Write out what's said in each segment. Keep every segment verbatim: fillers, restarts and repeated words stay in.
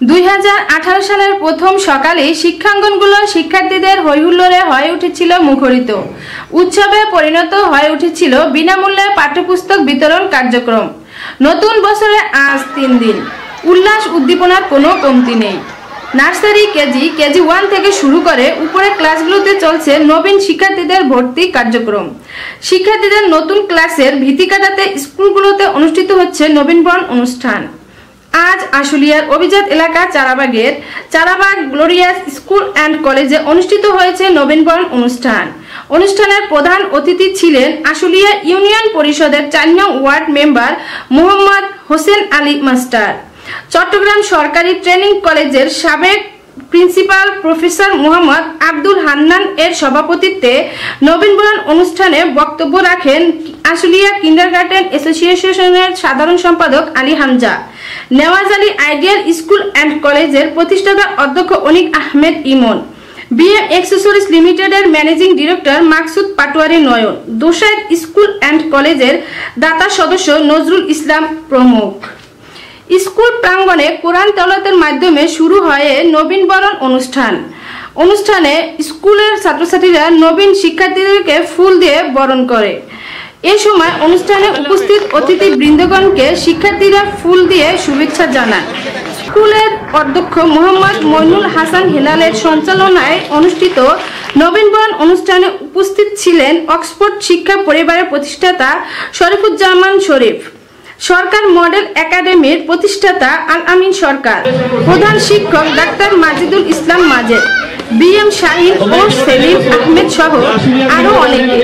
দুই হাজার আঠারো সালের প্রথম সকালে শিক্ষাঙ্গনগুলো শিক্ষার্থীদের হৈহুল্লোড়ে হয়ে উঠেছিল মুখরিত। উৎসবে পরিণত হয়ে উঠেছিল বিনামূল্যে পাঠ্যপুস্তক বিতরণ কার্যক্রম। নতুন বছরে আজ তিন দিন, উল্লাস উদ্দীপনার কোনো কমতি নেই। নার্সারি, কেজি, কেজি ওয়ান থেকে শুরু করে উপরের ক্লাসগুলোতে চলছে নবীন শিক্ষার্থীদের ভর্তি কার্যক্রম। শিক্ষার্থীদের নতুন ক্লাসের ভীতি কাটাতে স্কুলগুলোতে অনুষ্ঠিত হচ্ছে নবীনবরণ অনুষ্ঠান। আজ আশুলিয়ার অভিজাত এলাকা চারাবাগের চারাবাগ গ্লোরিয়াস স্কুল অ্যান্ড কলেজে অনুষ্ঠিত হয়েছে নবীনবরণ অনুষ্ঠান। অনুষ্ঠানের প্রধান অতিথি ছিলেন আশুলিয়া ইউনিয়ন পরিষদের চার নং ward member Mohammad Hossain Ali master. Chittagong সরকারি ট্রেনিং কলেজের সাবেক প্রিন্সিপাল প্রফেসর মোহাম্মদ আব্দুল হান্নান এর সভাপতিত্বে নবীনবরণ অনুষ্ঠানে বক্তব্য রাখেন আশুলিয়া কিন্ডারগার্টেন অ্যাসোসিয়েশনের সাধারণ সম্পাদক Ali Hamza. Newaz Ali ideal school and কলেজের প্রতিষ্ঠাতা অধ্যক্ষ অনিক আহমেদ ইমন, বিএম এক্সেসরিজ লিমিটেডের ম্যানেজিং ডিরেক্টর মাকসুদ পাটোয়ারি নয়ন, দোসাইদ স্কুল অ্যান্ড কলেজের দাতা সদস্য নজরুল ইসলাম প্রমুখ। স্কুল প্রাঙ্গণে কোরআন তেলাওয়াতের মাধ্যমে শুরু হয় নবীনবরণ অনুষ্ঠান। অনুষ্ঠানে স্কুলের ছাত্রছাত্রীরা নবীন শিক্ষার্থীদেরকে ফুল দিয়ে বরণ করে। এ সময় অনুষ্ঠানে উপস্থিত অতিথি বৃন্দগণকে শিক্ষার্থীরা ফুল দিয়ে শুভেচ্ছা জানান। স্কুলের অধ্যক্ষ মোহাম্মদ মইনুল হাসান হেলালের সঞ্চালনায় অনুষ্ঠিত নবীনবরণ অনুষ্ঠানে উপস্থিত ছিলেন অক্সফোর্ড শিক্ষা পরিবারের প্রতিষ্ঠাতা শরীফুজ্জামান শরীফ, সরকার মডেল একাডেমির প্রতিষ্ঠাতা আল আমিন সরকার, প্রধান শিক্ষক ডাক্তার মাজিদুল ইসলাম মাজেদ, বিএম শাহিন ও সেলিম আহমেদ সহ আরো অনেকে।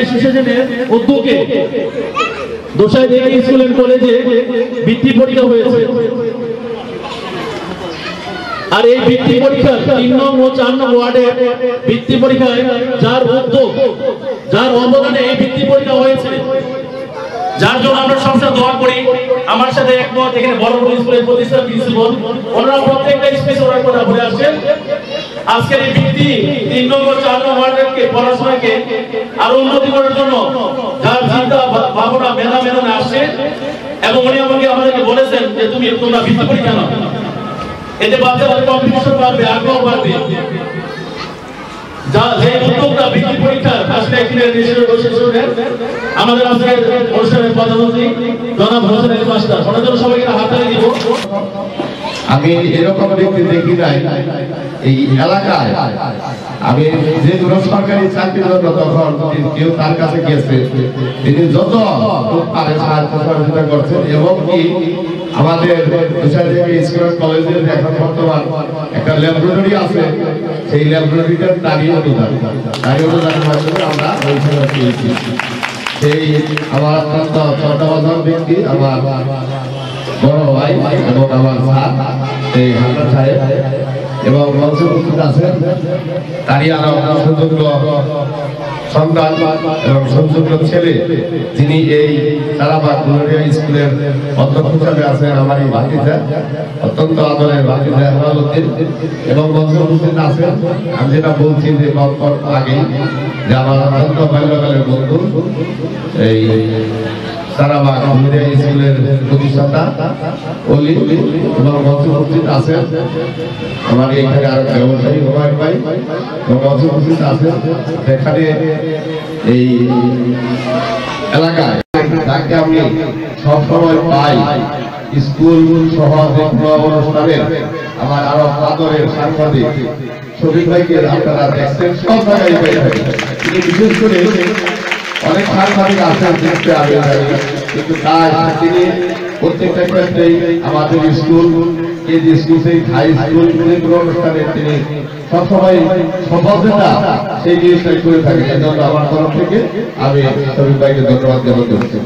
দোসাইদ স্কুল এন্ড কলেজে বৃত্তি পরীক্ষা হয়েছে, আর এই বৃত্তি পরীক্ষা তিন নং ও চার নং ওয়ার্ডে বৃত্তি পরীক্ষায় যার উদ্যোগ, যার অবদানে এই বৃত্তি পরীক্ষা হয়েছে, যার জন্য আমরা সবসময় দোয়া করি। আমার সাথে একমত এখানে বড় বড় স্কুলের প্রতিষ্ঠাতা প্রিন্সিপাল, ওনারা প্রত্যেকটা স্পেস ওনার কথা বলে আসছেন। আজকের এই বৃত্তি তিন নম্বর চার নম্বর ওয়ার্ডকে পড়াশোনাকে আরো উন্নতি করার জন্য যার চিন্তা ভাবনা মেধা মেধানে আসছে, এবং উনি আমাকে আমাদেরকে বলেছেন যে তুমি তোমরা বৃত্তি পরীক্ষা নাও, এতে বাচ্চাদের কম্পিটিশন বাড়বে, আগ্রহ বাড়বে। আমাদের আজকে অনুষ্ঠানের প্রধানমন্ত্রী জনাব হোসেন আলী মাস্টার, ওনার জন্য সবাইকে হাততালি দিব। আমি এরকম ব্যক্তি দেখি নাই এই এলাকায়। আমি যে দূর সরকারি চাকরিরত, তখন কেউ তার কাছে গিয়েছে, তিনি যত পারে সাহায্য সহযোগিতা করছেন, এবং কি আমাদের স্কুল কলেজের এখন বর্তমান একটা ল্যাবরেটরি আছে, সেই ল্যাবরেটরিটার দাঁড়িয়ে অনুদান দাঁড়িয়ে অনুদানের মাধ্যমে আমরা ওইখানে পেয়েছি। সেই আমার অত্যন্ত শ্রদ্ধাভাজন ব্যক্তি আমার বড় ভাই এবং আমার স্যার এই হান্নান সাহেব, এবং মঞ্চে উপস্থিত আছেন তারই আরো সুযোগ্য সন্তান এবং সুযোগ্য ছেলে, যিনি এই চারাবাগ গ্লোরিয়া স্কুলের অধ্যক্ষ হিসাবে আছেন আমার এই ভাতিজা, অত্যন্ত আদরের ভাতিজা হেলালুদ্দিন, এবং মঞ্চে উপস্থিত আছেন আমি যেটা বলছি যে আগে যে আমার অত্যন্ত বাল্যকালের বন্ধু এই চারাবাগ গ্লোরিয়া স্কুলের প্রতিষ্ঠাতা অলি, এবং মঞ্চে উপস্থিত আছেন আমার এইখানে আরো ব্যবসায়ী হুমায়ুন ভাই, এবং মঞ্চে উপস্থিত আছেন এখানে এই এলাকায় তাকে আমি সবসময় পাই স্কুল সহ যে কোনো অনুষ্ঠানের আমার আরো আদরের সাংবাদিক শফিক ভাইকে আপনারা দেখছেন সব জায়গায় পেয়ে থাকেন। কিন্তু বিশেষ করে অনেক সাংবাদিক আছেন দেখতে আমি জানি, কিন্তু তাই তিনি প্রত্যেকটা ক্ষেত্রেই আমাদের স্কুল কেজি স্কুল সেই হাই স্কুল যে কোনো অনুষ্ঠানে তিনি সবসময় সফলতা সেই জিনিসটাই করে থাকেন। এই জন্য আমার তরফ থেকে আমি শফিক ভাইকে ধন্যবাদ জ্ঞাপন করছি।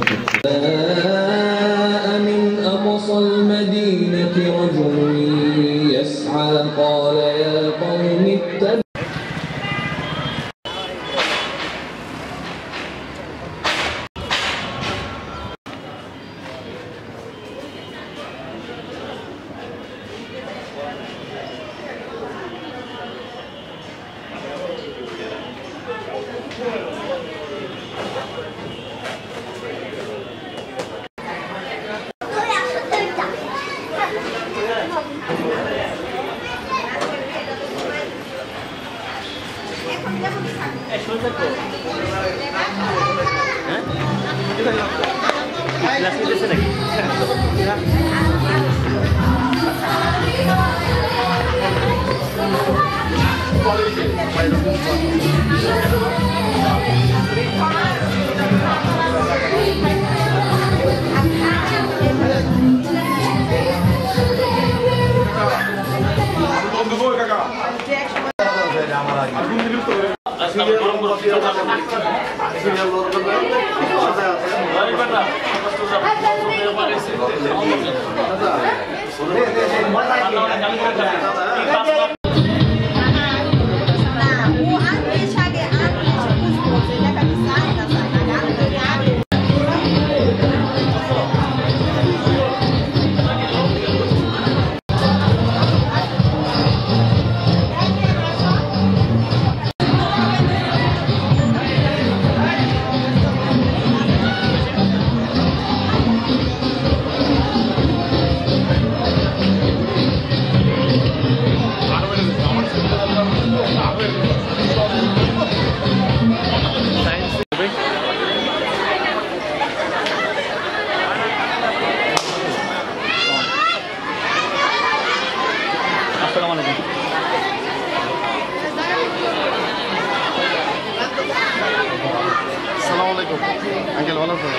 Angel, ভালো আছো?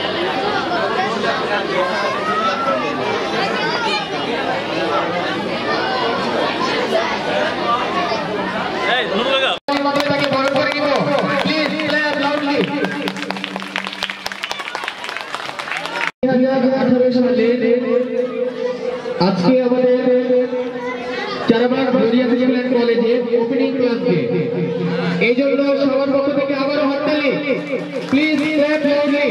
এই নুরু লাগা তাকে বড় করে নিব প্লিজ ক্ল্যাপ লাউডলি আজকে আমাদের চারাবাগ ভরিয়া ফিজিক্যাল কলেজে ওপেনিং ক্লাস ডে এই জন্য সবার পক্ষ থেকে আবারও হাততালি please clap loudly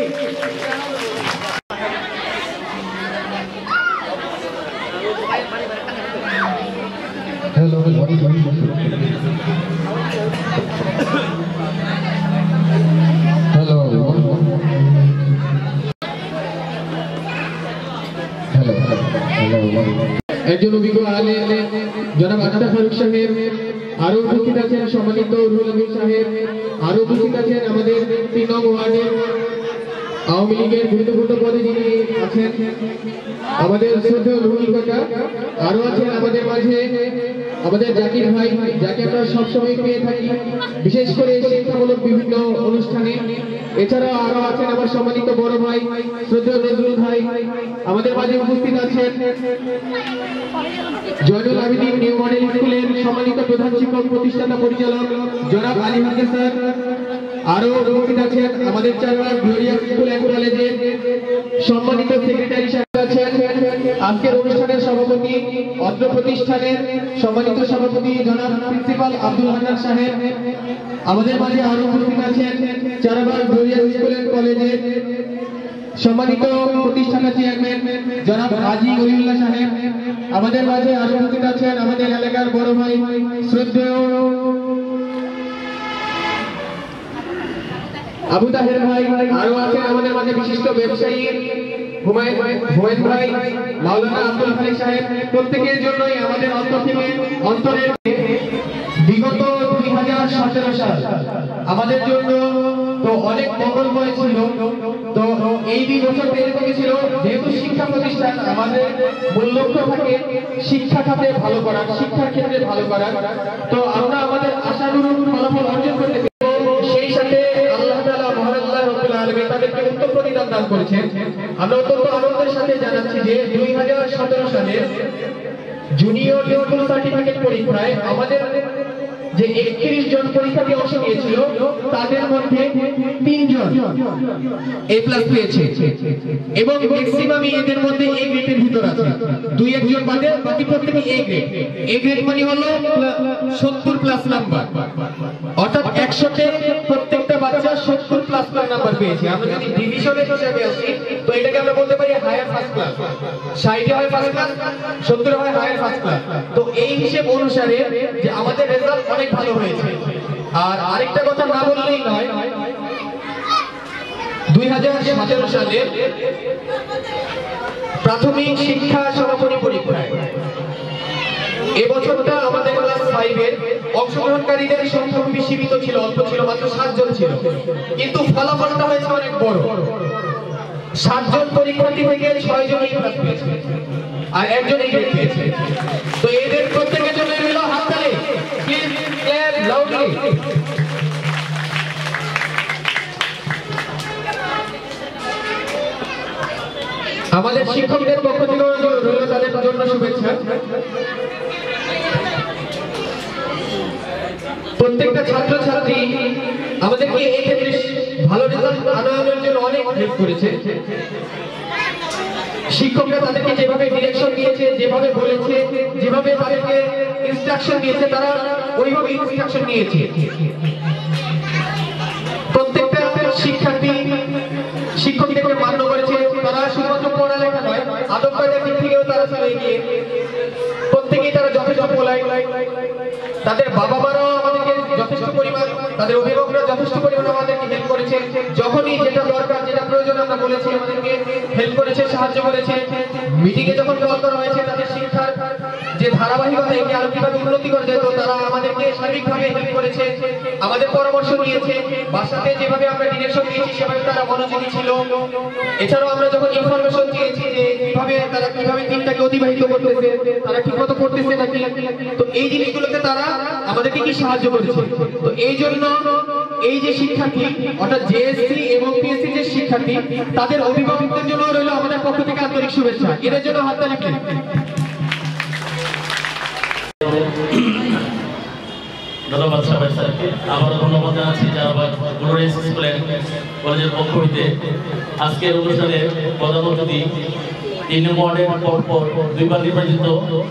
Hello, what is going on? Hello. Hello. Hello. একজন অভিজ্ঞ আলেম জনাব আশরাফ ফারুক সাহেব, আরো উপস্থিত আছেন সম্মানিত রুহুল আমিন সাহেব, আরো উপস্থিত আছেন আমাদের তিন নং ওয়ার্ডের আওয়ামী লীগের গুরুত্বপূর্ণ পদে যিনি আছেন আমাদের শ্রদ্ধেয় রুহুল কাকা, আরো আছেন আমাদের মাঝে আমাদের জাকির ভাই, যাকে আমরা সবসময় পেয়ে থাকি বিশেষ করে শিক্ষামূলক বিভিন্ন অনুষ্ঠানে। এছাড়াও আরো আছেন আমার সম্মানিত বড় ভাই শ্রদ্ধেয় নজরুল ভাই, আমাদের মাঝে উপস্থিত আছেন জয়নুল আবেদিন নিউ মডেল স্কুলের সম্মানিত প্রধান শিক্ষক প্রতিষ্ঠাতা পরিচালক জনাব আলী হাসান স্যার, আরো উপস্থিত আছেন আমাদের চারবার গ্লোরিয়া স্কুল অ্যান্ড কলেজের সম্মানিত সেক্রেটারি সাহেব আছেন, আজকের অনুষ্ঠানের সভাপতি অত্র প্রতিষ্ঠানের সম্মানিত সভাপতি জনাব প্রিন্সিপাল আব্দুল হান্নান সাহেব, আমাদের মাঝে আরো উপস্থিত আছেন চারবার গ্লোরিয়া স্কুল অ্যান্ড কলেজের সম্মানিত প্রতিষ্ঠাতা চেয়ারম্যান জনাব হাজী ওলিউল্লাহ সাহেব, আমাদের মাঝে আরো উপস্থিত আছেন আমাদের এলাকার বড় ভাই শ্রদ্ধেয় আবু তাহের ভাই, আরো আছেন আমাদের মাঝে বিশিষ্ট ব্যবসায়ী হুমায়ুন হুমায়ুন ভাই, মাওলানা আব্দুল খালিক সাহেব। প্রত্যেকের জন্যই আমাদের অন্তর থেকে অন্তরের বিগত দুই হাজার সতেরো সাল আমাদের জন্য তো অনেক মঙ্গলময় ছিল। তো এই দুই বছর এরকমই ছিল, যেহেতু শিক্ষা প্রতিষ্ঠান আমাদের মূল লক্ষ্য থাকে শিক্ষা খাতে ভালো করা, শিক্ষার ক্ষেত্রে ভালো করা। তো আমরা আমাদের আশানুরূপ ফলাফল অর্জন করতে সেই সাথে আল্লাহ তাআলা মহান আল্লাহ রাব্বুল আলামিন তাদেরকে উত্তম প্রতিদান দান করেছেন। আমরা অত্যন্ত আনন্দের সাথে জানাচ্ছি যে দুই হাজার সতেরো সালে জুনিয়র লেভেল সার্টিফিকেট পরীক্ষায় আমাদের যে একত্রিশ জন পরীক্ষার্থী অংশ নিয়েছিল তাদের মধ্যে তিনজন এ প্লাস পেয়েছে এবং ম্যাক্সিমামই এদের মধ্যে এ গ্রেডের ভিতর আছে, দুই একজন বাদে বাকি প্রত্যেকে এ গ্রেড। এ গ্রেড মানে হলো সত্তর প্লাস নাম্বার, অর্থাৎ একশোতে প্রত্যেকটা বাচ্চা সত্তর প্লাস নাম্বার পেয়েছে। আমরা যদি ডিভিশনের হিসাবে আসি তো এটাকে আমরা বলতে পারি হায়ার ফার্স্ট ক্লাস, ষাট হয় ফার্স্ট ক্লাস, সত্তর হয় হায়ার ফার্স্ট ক্লাস। তো এই হিসেব অনুসারে যে আমাদের রেজাল্ট অনেক ভালো হয়েছে। আর আরেকটা কথা না বললেই নয়, দুই হাজার সতেরো সালে প্রাথমিক শিক্ষা সমাপনী পরীক্ষায় এবছরটা আমাদের ক্লাস ফাইভ এর অংশগ্রহণকারীদের সংখ্যা খুবই সীমিত ছিল, অল্প ছিল, মাত্র সাতজন ছিল, কিন্তু ফলাফলটা হয়েছে অনেক বড়। সাতজন পরীক্ষার্থী থেকে ছয় জন এই ক্লাস পেয়েছে আর একজন এই গ্রেড পেয়েছে। তো এদের প্রত্যেকের জন্য রইল হাততালি, প্লিজ ক্ল্যাপ লাউডলি। আমাদের শিক্ষকদের পক্ষ থেকে রইল তাদের জন্য শুভেচ্ছা। প্রত্যেকটা ছাত্র ছাত্রী আমাদেরকে এই ক্ষেত্রে ভালো রেজাল্ট আনানোর জন্য অনেক হেল্প করেছে। শিক্ষকরা তাদেরকে যেভাবে ডিরেকশন দিয়েছে, যেভাবে বলেছে, যেভাবে তাদেরকে ইনস্ট্রাকশন দিয়েছে, তারা ওইভাবে ইনস্ট্রাকশন নিয়েছে। প্রত্যেকটা শিক্ষার্থী শিক্ষকদেরকে মান্য করেছে। তারা শুধুমাত্র পড়ালেখা নয়, আদব কায়দার দিক থেকেও তারা ছিল এগিয়ে। প্রত্যেকেই তারা যথেষ্ট পোলাইট। তাদের বাবা মারাও আমাদেরকে যথেষ্ট পরিমাণ, তাদের অভিভাবকরা যথেষ্ট পরিমাণ আমাদেরকে হেল্প করেছে। যখনই যেটা দরকার, যেটা প্রয়োজন আমরা বলেছি, আমাদেরকে হেল্প করেছে, সাহায্য করেছে। মিটিং এ যখন কল করা হয়েছে তাদের শিক্ষার যে ধারাবাহিকতা, একে আরো কিভাবে উন্নতি করা যায়, তো তারা আমাদেরকে শারীরিকভাবে হেল্প করেছে, আমাদের পরামর্শ নিয়েছে। বাসাতে যেভাবে আমরা ডিরেকশন দিয়েছি সেভাবে তারা মনোযোগী ছিল। এছাড়াও আমরা যখন ইনফরমেশন দিয়েছি যে কিভাবে তারা কিভাবে দিনটাকে অতিবাহিত করতেছে, তারা ঠিকমতো করতেছে নাকি, তো এই জিনিসগুলোতে তারা আমাদেরকে কি সাহায্য করেছে। তো এই জন্য এই যে শিক্ষার্থী অর্থাৎ জেএসসি এবং পিএসসি যে শিক্ষার্থী, তাদের অভিভাবকদের জন্য রইল আমাদের পক্ষ থেকে আন্তরিক শুভেচ্ছা। এদের জন্য হাততালি। ধন্যবাদ সবাই স্যারকে। আবারও ধন্যবাদ জানাচ্ছি যারা গ্লোরিয়াস স্কুলের কলেজের পক্ষ হইতে আজকের অনুষ্ঠানে প্রধান অতিথি তিন নম্বর ওয়ার্ডের পর দুইবার নির্বাচিত,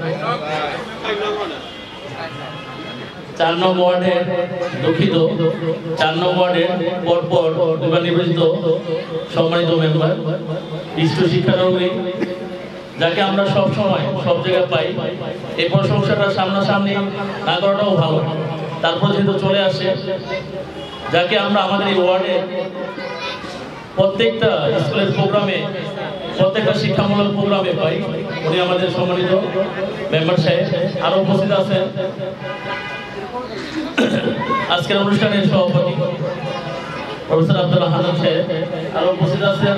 চার নম্বর ওয়ার্ডের দুঃখিত চার নম্বর ওয়ার্ডের পর পর দুইবার নির্বাচিত সম্মানিত মেম্বার, বিশ্ব শিক্ষানগরী, যাকে আমরা সব সময় সব জায়গায় পাই। এই প্রশংসাটা সামনাসামনি না করাটাও ভালো, তারপর যেহেতু চলে আসে, যাকে আমরা আমাদের এই ওয়ার্ডে প্রত্যেকটা স্কুলের প্রোগ্রামে, প্রত্যেকটা শিক্ষামূলক প্রোগ্রামে পাই। উনি আমাদের সম্মানিত মেম্বার সাহেব। আরো উপস্থিত আছেন আজকের অনুষ্ঠানের সভাপতি প্রফেসর আব্দুল্লাহ হান্নান সাহেব। আরো উপস্থিত আছেন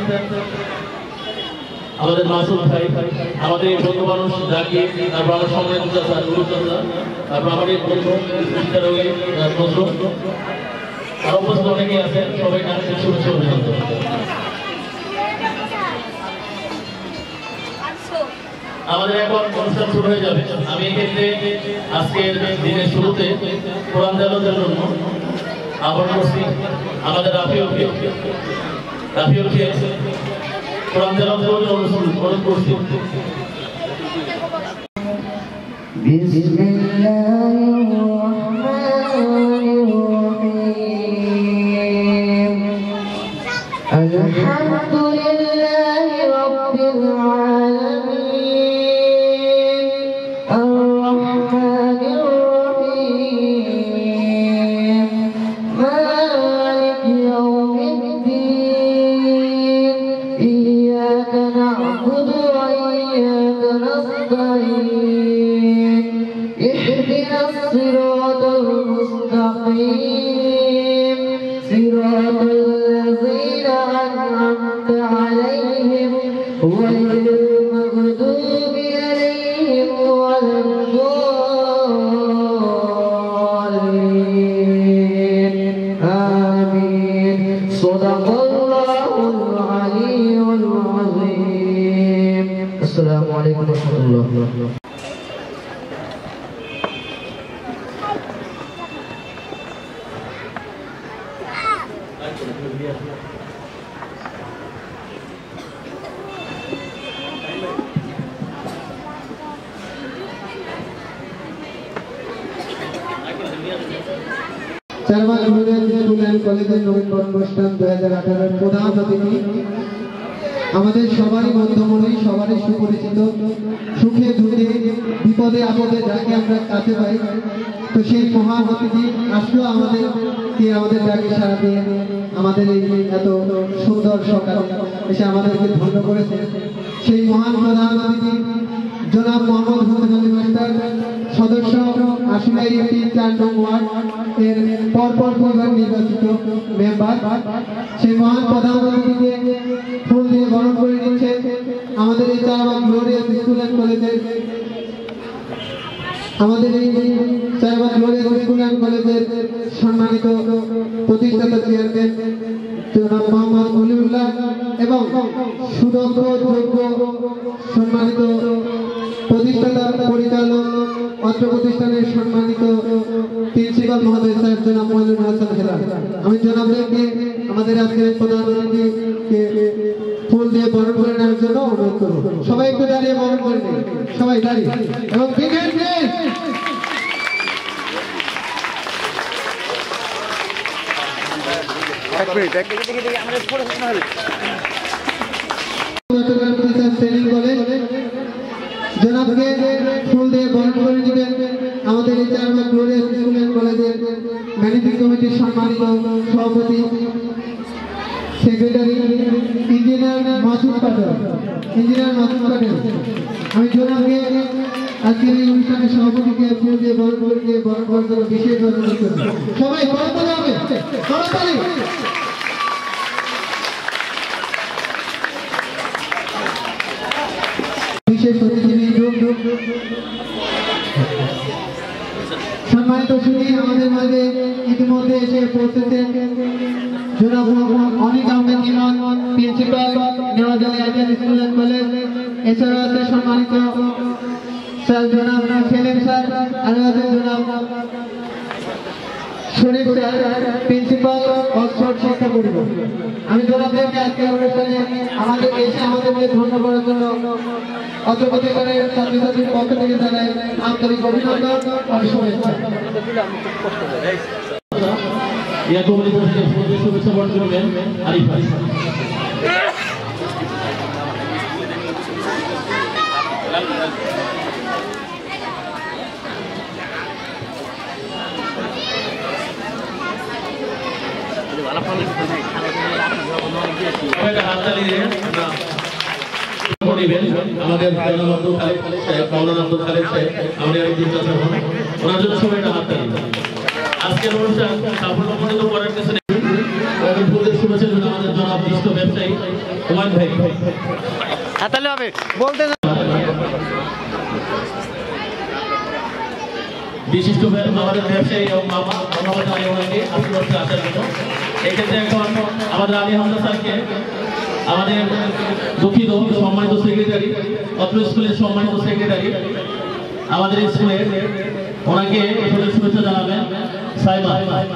আমাদের মাসুদ ভাই, আমাদের এই বন্ধু মানুষ জাকি, তারপর আমার সম্মানিত চাচা গুরুচাচা, তারপর আমাদের বন্ধু শিক্ষারোগী নজরুল, আরো উপস্থিত অনেকেই আছেন। সবাইকে আন্তরিক শুভেচ্ছা অভিনন্দন। আমাদের এখন অনুষ্ঠান শুরু হয়ে যাবে। আমি এক্ষেত্রে আজকের দিনের শুরুতে কোরআন তেলাওয়াতের জন্য আহ্বান করছি আমাদের রাফিউলকে রাফিউলকে কোরআন তেলাওয়াতের জন্য অনুরোধ করছি। আলহামদুলিল্লাহি রাব্বিল আলামিন আর-রাহমানির রহিম মালিকি ইয়াউমিদ্দিন ইয়্যাকা না'বুদু ওয়া ইয়্যাকা নাস্তাঈন ইহদিনাস সিরাতাল মুস্তাকিম সিরাতাল লাযীনা আন'আমতা আলাইহিম গহাইরিল মাগদুবি আলাইহিম ওয়ালাদ-দাল্লিন আমিন। সাদাকাল্লাহুল আলিয়্যুল আযীম। আসসালামু আলাইকুম ওয়া রাহমাতুল্লাহ। চারবার স্কুল অ্যান্ড কলেজের নবীনবরণ অনুষ্ঠান দুই হাজার আঠারোর প্রধান অতিথি আমাদের সবারই মধ্যমণি, সবারই সুপরিচিত, সুখে দুঃখে বিপদে আপদে যাকে আমরা কাছে পাই, তো সেই মহান অতিথি আসলো আমাদেরকে, আমাদের ডাকে সাড়া দিয়ে আমাদের এই এত সুন্দর সকালে এসে আমাদেরকে ধন্য করেছে। সেই মহান প্রধান অতিথি জনাব মোহাম্মদ হোসেন আলী মাস্টার সদস্য আশুলিয়া ইউপি চার নং ওয়ার্ড এর পরপর দুইবার নির্বাচিত মেম্বার সেই মহান প্রধান অতিথিকে ফুল দিয়ে বরণ করে নিচ্ছে আমাদের এই চারবাগ গ্লোরিয়াস স্কুল অ্যান্ড কলেজের আমাদের এই চারবাগ গ্লোরিয়াস স্কুল অ্যান্ড কলেজের সম্মানিত প্রতিষ্ঠাতা চেয়ারম্যান জনাব মোহাম্মদ অলিউল্লাহ এবং সুদক্ষ যোগ্য সম্মানিত প্রতিষ্ঠাতা পরিচালক অত্র প্রতিষ্ঠানের সম্মানিত প্রিন্সিপাল মহোদয় সাহেব জনাব মইনুল হাসান হেলাল। আমি জনাবদেরকে আমাদের আজকের প্রধান অতিথিকে ফুল দিয়ে বরণ করে নেওয়ার জন্য অনুরোধ করব। সবাই একটু দাঁড়িয়ে বরণ করে নিন, সবাই দাঁড়িয়ে এবং এক মিনিট এক মিনিট দেখে দেখে আমাদের ফটো শোনা হলো জনাবকে ফুল দিয়ে বরণ করে দিবেন আমাদের এই চারবাগ গ্লোরিয়াস স্কুল অ্যান্ড কলেজের ম্যানেজিং কমিটির সম্মানিত সভাপতি secretary engineer Masud Patel engineer Masud Patel. আমি জনাবকে আজকের এই অনুষ্ঠানের সভাপতিকে ফুল দিয়ে বরণ করে দিয়ে বরণ করার জন্য বিশেষ অনুরোধ করছি। সবাই করতে হবে করতালি। বিশেষ অতিথিবৃন্দ সম্মানিত সুধী আমাদের মাঝে ইতিমধ্যে এসে পৌঁছেছেন জনাব Anik Ahmed Iman principal Newazali Azad school and college. এছাড়াও আছে সম্মানিত স্যার জনাব সেলিম স্যার আরো আছেন জনাব শরীফ স্যার প্রিন্সিপাল অক্সফোর্ড শিক্ষা পরিবার। আমি জনাবদেরকে আজকের অনুষ্ঠানে আমাদের এসে আমাদেরকে ধন্য করার জন্য অত্র প্রতিষ্ঠানের ছাত্রছাত্রীর পক্ষ থেকে জানাই আন্তরিক অভিনন্দন ও শুভেচ্ছা। শুভেচ্ছা বরণ করবেন আরিফ ভাই। আমাদের আব্দুল খালেক সাহেব মাওলানা আব্দুল খালেক সাহেব আমাদের ওনার জন্য সবাই একটা হাত তালি। আজকের অনুষ্ঠান সাফল্যমণ্ডিত করার পেছনে শুভেচ্ছা জন্য আমাদের জনাব বিশিষ্ট ব্যবসায়ী হুমায়ুন ভাই হাতালে হবে বলতে বিশিষ্ট আমাদের ব্যবসায়ী এবং মামা ধন্যবাদ জানাই ওনাকে আশীর্বাদ আসার জন্য। এক্ষেত্রে এখন আমাদের আলী হামজা স্যারকে আমাদের দুঃখিত সম্মানিত সেক্রেটারি অত্র স্কুলের সম্মানিত সেক্রেটারি আমাদের স্কুলের ওনাকে এখানে শুভেচ্ছা জানাবেন সাইমা।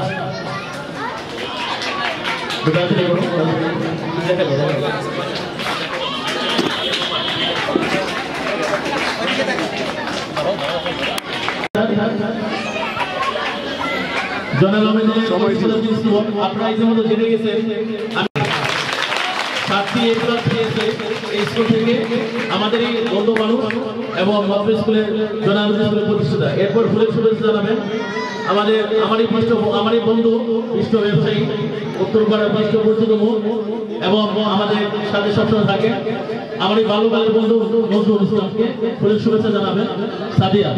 জনাব আপনারা ইতিমধ্যে জেনে গেছেন সাতটি এ প্লাস পেয়েছে এই স্কুল থেকে আমাদের এই বন্ধু মানুষ এবং মফিজ স্কুলের জনাব স্কুলের প্রতিষ্ঠাতা। এরপর ফুলের শুভেচ্ছা জানাবেন আমাদের আমারই বিষ্ট আমারই বন্ধু বিষ্ট ব্যবসায়ী উত্তরপাড়ার বিষ্ট পরিচিতম এবং আমাদের সাথে সবসময় থাকে আমারই বাল্যকালের বন্ধু নজরুল ইসলামকে ফুলের শুভেচ্ছা জানাবেন সাদিয়া।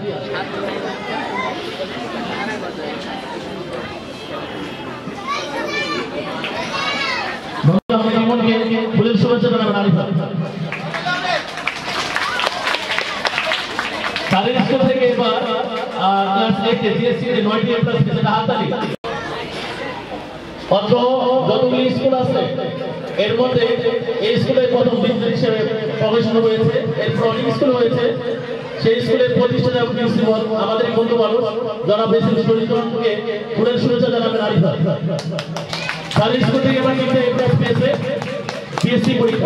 ফুলের শুভেচ্ছা জানাবেন আরিফ ভাই। তাদের স্কুল থেকে এবার ক্লাস এইটে জিএসসি তে নয়টি এ প্লাস পেয়েছে হাততালি। অত যতগুলি স্কুল আছে এর মধ্যে এই স্কুলের প্রথম বিদ্যালয় হিসেবে প্রবেশন হয়েছে। এরপর অনেক স্কুল হয়েছে সেই স্কুলের প্রতিষ্ঠাতা প্রিন্সিপাল আমাদের বন্ধু মানুষ জনাব বেসিল শরীফকে ফুলের শুভেচ্ছা জানাবেন আরিফ ভাই। তাদের স্কুল থেকে এবার তিনটে এ প্লাস পেয়েছে বিএসসি পরীক্ষা।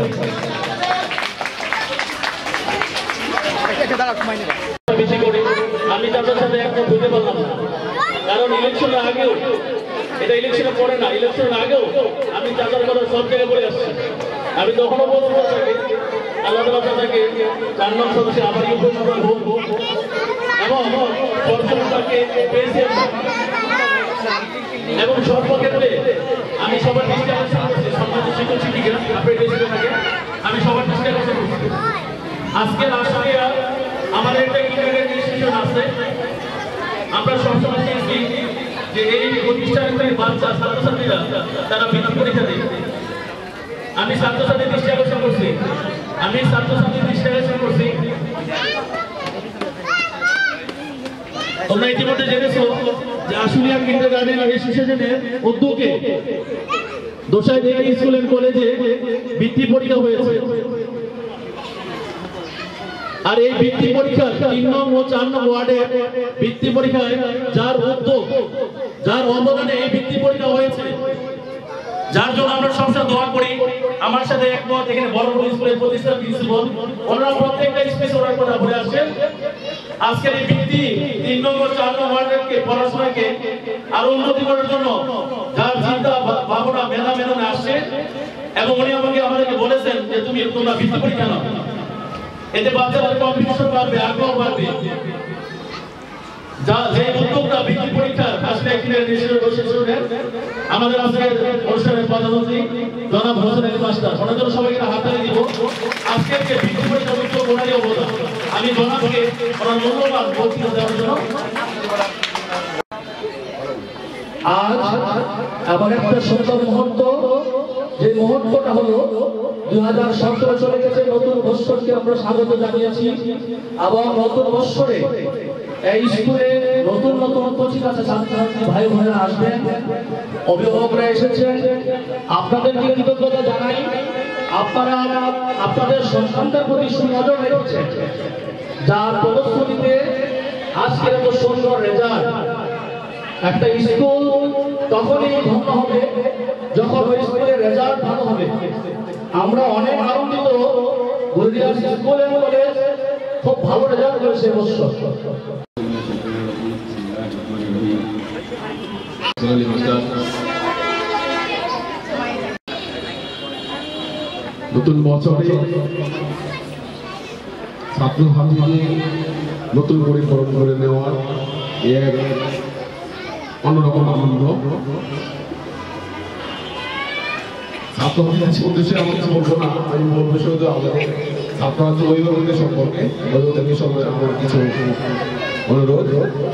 বেশি করে আমি তাদের সাথে একদম বুঝতে পারলাম না, কারণ ইলেকশনের আগেও এটা ইলেকশনে পড়ে না, ইলেকশনের আগেও আমি চাচার কথা সব জায়গায় বলে আসছি। আমি তখনও বলতে থাকি আল্লাহ তাআলা তাকে চার নং সদস্যে আবার উপনির্বাচন হোক এবং সরকারকে পেয়েছে এবং সর্বক্ষেত্রে আমি সবার দৃষ্টি আকর্ষণ করছি। সম্মানিত শিক্ষক শিক্ষিকা আপনার দেশে থাকে আমি সবার দৃষ্টি আকর্ষণ করছি। আজকের আশুলিয়া আছে আমরা সবসময় দেখি যে এই প্রতিষ্ঠানের বাচ্চা ছাত্রছাত্রীরা তারা বৃত্তি পরীক্ষা দেয়। আমি ছাত্রছাত্রীর দৃষ্টি আকর্ষণ করছি আমি ছাত্রছাত্রীর দৃষ্টি আকর্ষণ করছি তোমরা ইতিমধ্যে জেনেছো যে আশুলিয়া কিন্ডারগার্টেন অ্যাসোসিয়েশনের উদ্যোগে দোসাইদিয়া স্কুল এন্ড কলেজে বৃত্তি পরীক্ষা হয়েছে। আর এই বৃত্তি পরীক্ষা তিন নং ও চার নং ওয়ার্ডে বৃত্তি পরীক্ষায় যার উদ্যোগ যার অবদানে এই বৃত্তি পরীক্ষা হয়েছে, যার জন্য আমরা সবসময় দোয়া করি। আমার সাথে একমত এখানে বড় বড় স্কুলের প্রতিষ্ঠান প্রিন্সিপাল ওনারা প্রত্যেকটা স্পেস ওনার কথা বলে আসছেন। আজকের এই বৃত্তি তিন নং ও চার নং ওয়ার্ডের পড়াশোনাকে আরো উন্নতি করার জন্য যার চিন্তা ভাবনা মেধা মেধানে আসছে এবং উনি আমাকে আমাদেরকে বলেছেন যে তুমি তোমরা বৃত্তি পরীক্ষা নাও, এতে বাচ্চাদের কম্পিটিশন বাড়বে, আগ্রহ বাড়বে। যা যে উদ্যোগটা বৃত্তি পরীক্ষার আসলে আমাদের আজকে অনুষ্ঠানের প্রধানমন্ত্রী জনাব হোসেন আলী মাস্টার ওনার জন্য সবাইকে হাততালি দিব। আজকের যে বৃত্তি পরীক্ষার উদ্যোগ ওনারই অবদান। আমি জনাবকে ওনার মূল্যবান বক্তব্য দেওয়ার জন্য আজ আবার একটা সুন্দর মুহূর্ত, যে মুহূর্তটা হলো দুই হাজার সতেরো চলে গেছে, নতুন বৎসরকে আমরা স্বাগত জানিয়েছি এবং নতুন বৎসরে এই স্কুলে নতুন নতুন কোচিং আছে, ছাত্রছাত্রী ভাই বোনেরা আসবেন, অভিভাবকরা এসেছেন, আপনাদেরকে কৃতজ্ঞতা জানাই। আপনারা আপনাদের সন্তানদের প্রতি সুনজর রেখেছেন, যার প্রদর্শনীতে আজকের এত সুন্দর রেজাল্ট। একটা স্কুল তখনই ধন্য হবে যখন ওই স্কুলের রেজাল্ট ভালো হবে। আমরা অনেক আনন্দিত, গুরুদিয়ার স্কুল এন্ড কলেজ খুব ভালো রেজাল্ট করেছে এবছর। নতুন বছরে ছাত্রছাত্রীকে নতুন করে বরণ করে নেওয়ার এক অন্যরকম আনন্দ। ছাত্রছাত্রীদের উদ্দেশ্যে আমি কিছু বলবো না, আমি বলবো শুধু আমাদের ছাত্রছাত্রী অভিভাবকদের সম্পর্কে অভিভাবকদের সম্পর্কে আমার কিছু অনুরোধ।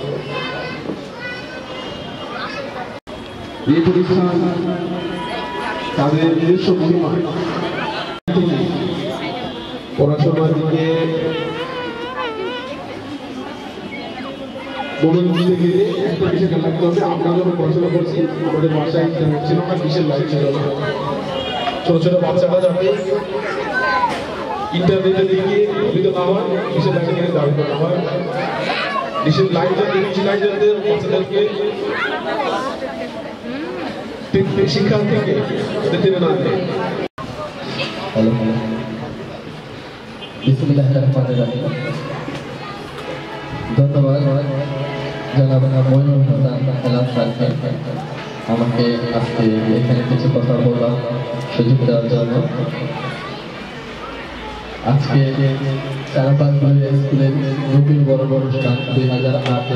এই প্রতিষ্ঠান তাদের নিজস্ব মহিমা পড়াশোনার দিকে মনোযোগ দিতে গেলে একটা বিষয় খেয়াল রাখতে হবে। আমরা যখন পড়াশোনা করছি আমাদের বাসায় ছিল না কিসের লাইট ছিল না, ছোট ছোট বাচ্চারা যাতে ইন্টারনেটের দিকে প্রভাবিত না হয়, কিসের লাইটের দিকে দাঁড়িয়ে না হয়, কিসের লাইট যাতে কিছু লাইট যাতে বাচ্চাদেরকে শিক্ষা থেকে টেনে না দেয়। হ্যালো হ্যালো বিসমিল্লাহির রহমানির রহিম। ধন্যবাদ জনাব মইনুল হাসান এলাম স্যারকে আমাকে আজকে এখানে কিছু কথা বলার সুযোগ দেওয়ার জন্য। আজকে চারাবাগ স্কুলের নতুন বড় অনুষ্ঠান দুই হাজার আট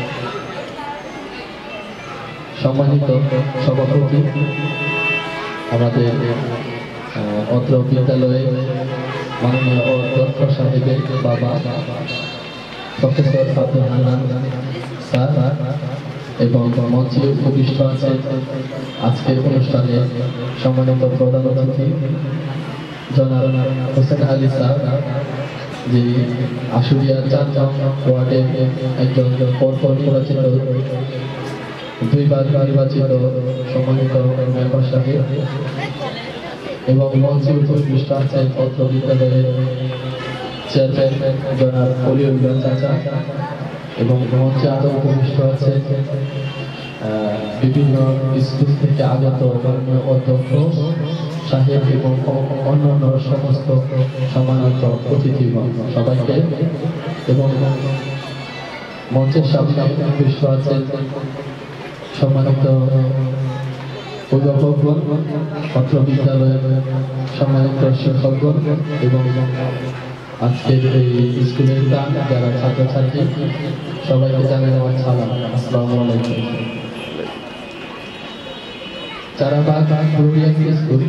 সম্মানিত সভাপতি আমাদের অত্র বিদ্যালয়ে মাননীয় অধ্যক্ষ সাহেবের বাবা প্রফেসর আব্দুল হান্নান স্যার এবং মঞ্চে উপবিষ্ট আছেন আজকের অনুষ্ঠানে সম্মানিত প্রধান অতিথি জনাব হোসেন আলী স্যার, যে আশুলিয়া চার নং ওয়ার্ডের একজন পরপর নির্বাচিত দুইবার নির্বাচিত সম্মানিত মেম্বার সাহেব, এবং মঞ্চে উপবিষ্ট আছেন অত্র বিদ্যালয়ের চেয়ারম্যান জনাব অলিউল্লাহ চাচা, এবং মঞ্চে আরো উপবিষ্ট আছে বিভিন্ন স্কুল থেকে আগত অধ্যক্ষ সাহেব এবং অন্যান্য সমস্ত সম্মানিত অতিথিগণ সবাইকে, এবং মঞ্চের সামনে উপবিষ্ট আছেন সম্মানিত অভিভাবকগণ, অত্র বিদ্যালয়ের সম্মানিত শিক্ষকগণ এবং আজকের এই স্কুলের গান যারা ছাত্রছাত্রী সবাইকে জানাই আমার সালাম, আসসালামু আলাইকুম। চারাবাগ স্কুল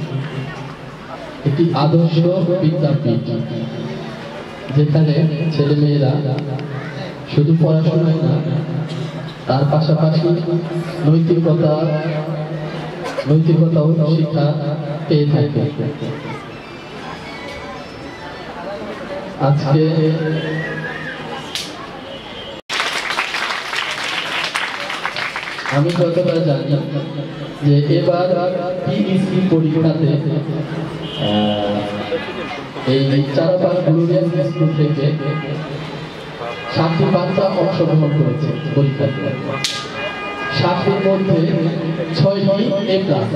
একটি আদর্শ বিদ্যাপীঠ, যেখানে ছেলেমেয়েরা শুধু পড়াশোনায় না, তার পাশাপাশি নৈতিকতা নৈতিকতাও শিক্ষা পেয়ে থাকে। আজকে আমি যতটা জানি যে এবার পিইসি পরীক্ষাতে এই চারাবাগ গ্লোরিয়াস স্কুল থেকে সাতটি বাচ্চা অংশগ্রহণ করেছে পরীক্ষাতে। সাতটির মধ্যে ছয়টি এ প্লাস।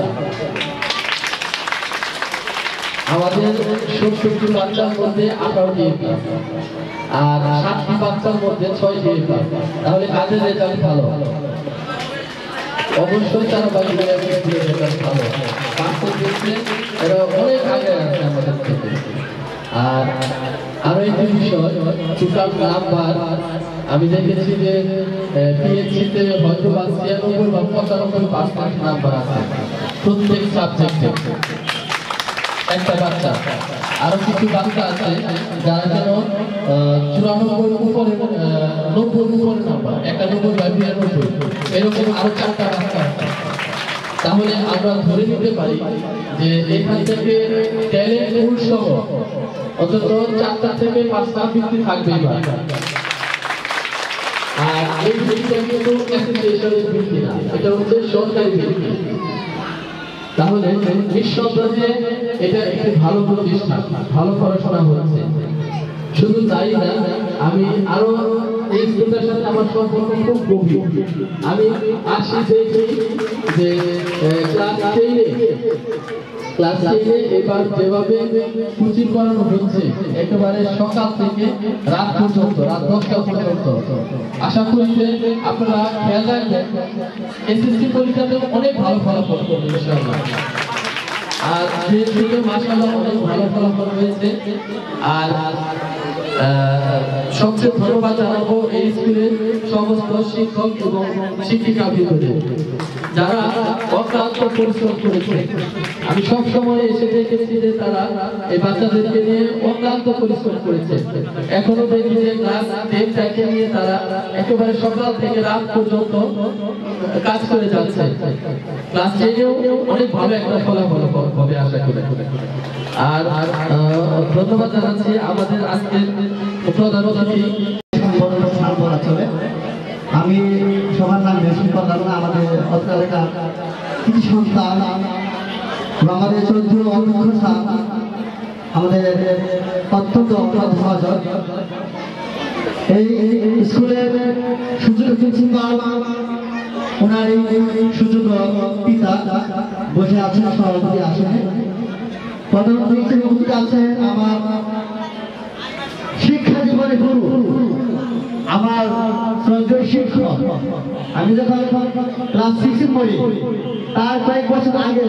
আমাদের সত্তরটি বাচ্চার মধ্যে আঠারোটি এ প্লাস, আর সাতটি বাচ্চার মধ্যে ছয়টি এ প্লাস। তাহলে কাদের রেজাল্ট ভালো? অবশ্যই তারা বাকি রেজাল্ট ভালো। এরা অনেক আগে আছে আমাদের থেকে। আর আরো একটি বিষয়, টোটাল নাম্বার আমি দেখেছি যে পিএইচসিতে হয়তো বা ছিয়ানব্বই বা পঁচানব্বই পার্সেন্ট নাম্বার আছে প্রত্যেক সাবজেক্টে একটা বাচ্চা। আরো কিছু বাচ্চা আছে যারা যেন চুরানব্বই উপরে নব্বই উপরে নাম্বার, একানব্বই বা বিরানব্বই, এরকম আরো চারটা বাচ্চা আছে। তাহলে আমরা ধরে নিতে পারি যে এখান থেকে ট্যালেন্ট পুল সহ অন্তত চারটা থেকে পাঁচটা বৃত্তি থাকবে। আর এই বৃত্তিটা কিন্তু অ্যাসোসিয়েশনের বৃত্তি না, এটা হচ্ছে সরকারি বৃত্তি। তাহলে নিঃসন্দেহে এটা একটি ভালো প্রতিষ্ঠান, ভালো পড়াশোনা হচ্ছে। শুধু তাই না, আমি আরো এই স্কুলটার সাথে আমার সম্পর্ক খুব গভীর। আমি আসি দেখি যে ক্লাস টেনে ক্লাস টেনে এবার যেভাবে কোচিং করানো হচ্ছে একেবারে সকাল থেকে রাত পর্যন্ত, রাত দশটা পর্যন্ত। আশা করি যে আপনারা খেয়াল রাখবেন, এসএসসি পরীক্ষাতে অনেক ভালো ফলাফল করবেন ইনশাআল্লাহ। আর যে মাশাআল্লাহ অনেক ভালো ফলাফল হয়েছে। আর সবচেয়ে ধন্যবাদ জানাবো এই স্কুলের সমস্ত শিক্ষক এবং শিক্ষিকা বৃন্দদের যারা অক্লান্ত পরিশ্রম করেছে। আমি সব সময় এসে দেখেছি যে তারা এই বাচ্চাদেরকে নিয়ে অক্লান্ত পরিশ্রম করেছে। এখনো দেখি যে ক্লাস টেন থেকে নিয়ে তারা একেবারে সকাল থেকে রাত পর্যন্ত কাজ করে যাচ্ছে। ক্লাস টেনেও অনেক ভালো একটা ফলাফল হবে আশা করি। আর ধন্যবাদ জানাচ্ছি আমাদের আজকের প্রধান অতিথি। আমি সবার নাম মেনশন করলাম না, আমাদের অত্যাধিকার কিছু সন্তান, আমাদের চৌধুরী অধ্যক্ষ স্যার, আমাদের অত্যন্ত অভাজন এই স্কুলের সুযোগ প্রিন্সিপাল, ওনার এই সুযোগ পিতা বসে আছেন সভাপতি আসনে। প্রধান অতিথি আছেন আমার শিক্ষা জীবনে গুরু, আমার শ্রদ্ধেয় শিক্ষক। আমি যখন ক্লাস সিক্সে পড়ি তার কয়েক বছর আগে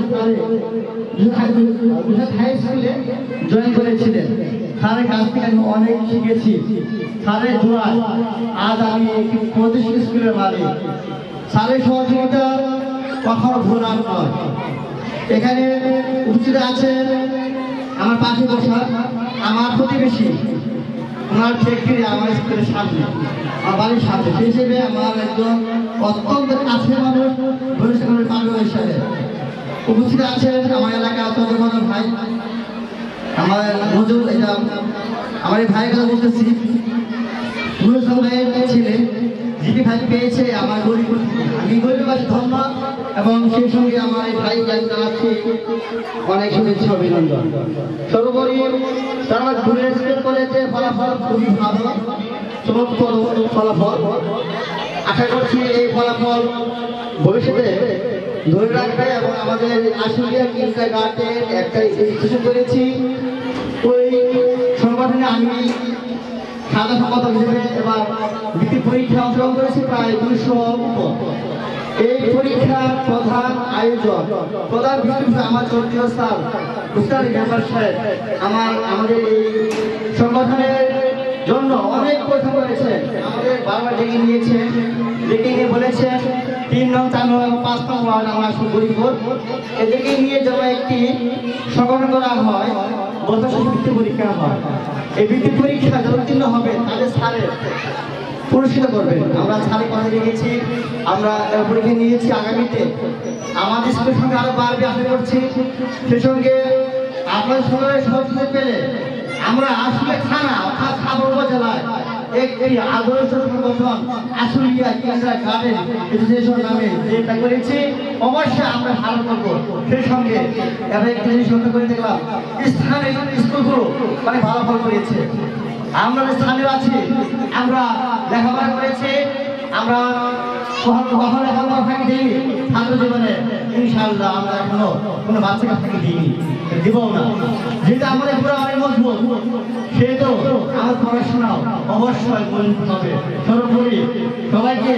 হাই স্কুলে জয়েন করেছিলেন। স্যারের কাছ থেকে আমি অনেক শিখেছি। স্যারের দোয়ায় আজ আমি একটি প্রতিষ্ঠিত স্কুলের মালিক। স্যারের সহযোগিতা কখনো ভোলার নয়। এখানে উপস্থিত আছেন আমার পাশে বসা আমার প্রতিবেশী, ওনার ফ্যাক্টরি আমার স্কুলের সামনে, আমার বাড়ির সামনে। সেই হিসেবে আমার একজন অত্যন্ত কাছের মানুষ ঘনিষ্ঠভাবে পাগল হিসাবে উপস্থিত আছেন আমার এলাকার অত্যন্ত ভাই, আমার নজর এটা আমার এই ভাইয়ের কথা বলতেছি। নুরুল ভাইয়ের ছেলে যিনি ভাই পেয়েছে আমার গরিব, আমি গরিবের কাছে ধন্য এবং সেই সঙ্গে আমার এই ভাই জানাচ্ছি অনেক শুভেচ্ছা অভিনন্দন। সর্বোপরি তারা ঘুরে করেছে ফলাফল খুবই ভালো, চমৎকার ফলাফল। আশা করছি এই ফলাফল ভবিষ্যতে ধরে রাখবে এবং আমাদের আশুলিয়া কিন্ডার গার্ডেন একটা রেজিস্ট্রেশন করেছি। ওই সংগঠনে আমি সাদা সম্পাদক হিসেবে এবার বৃত্তি পরীক্ষা অংশগ্রহণ করেছি প্রায় দুইশো উপর। এই পরীক্ষার প্রধান আয়োজক প্রধান বিশেষ আমার চৌধুরী স্যার মুস্তারি মেম্বার সাহেব আমার আমাদের এই সংগঠনের জন্য অনেক কথা বলেছেন। আমাদের বারবার ডেকে নিয়েছেন, ডেকে নিয়ে বলেছেন তিন নং চার নং এবং পাঁচ নং ওয়ার্ড আমার গরিবপুর, এদেরকে নিয়ে যখন একটি সংগঠন করা হয় বছর বৃত্তি পরীক্ষা হয়। এই বৃত্তি পরীক্ষা যারা উত্তীর্ণ হবে তাদের স্যারের পুরস্কৃত করবেন। আমরা ছাড়ে কথা রেখেছি, আমরা পরীক্ষা নিয়েছি আগামীতে আমাদের স্কুলের সঙ্গে আরো বাড়বে আশা করছি। সে সঙ্গে আপনার সঙ্গে সহযোগিতা পেলে আমরা আসলে থানা অর্থাৎ সাভার উপজেলায় একটি আদর্শ সংগঠন আশুলিয়া কেন্দ্রা গার্ডেন এসোসিয়েশন নামে যেটা করেছি অবশ্যই আমরা ভালো করবো। সেই সঙ্গে এবার একটি জিনিস লক্ষ্য করে দেখলাম স্থানীয় স্কুলগুলো অনেক ভালো ফল করেছে। আমরা স্থানীয় আছি, আমরা লেখাপড়া করেছি, আমরা কখনো লেখাপড়া ফাঁকি দিই ছাত্র জীবনে, ইনশাআল্লাহ আমরা এখনো কোনো বাচ্চাকে ফাঁকি দিইনি, দিব না। যেহেতু আমাদের পুরো অনেক মজবুত, সেহেতু আমার পড়াশোনাও অবশ্যই মজবুত হবে। সর্বোপরি সবাইকে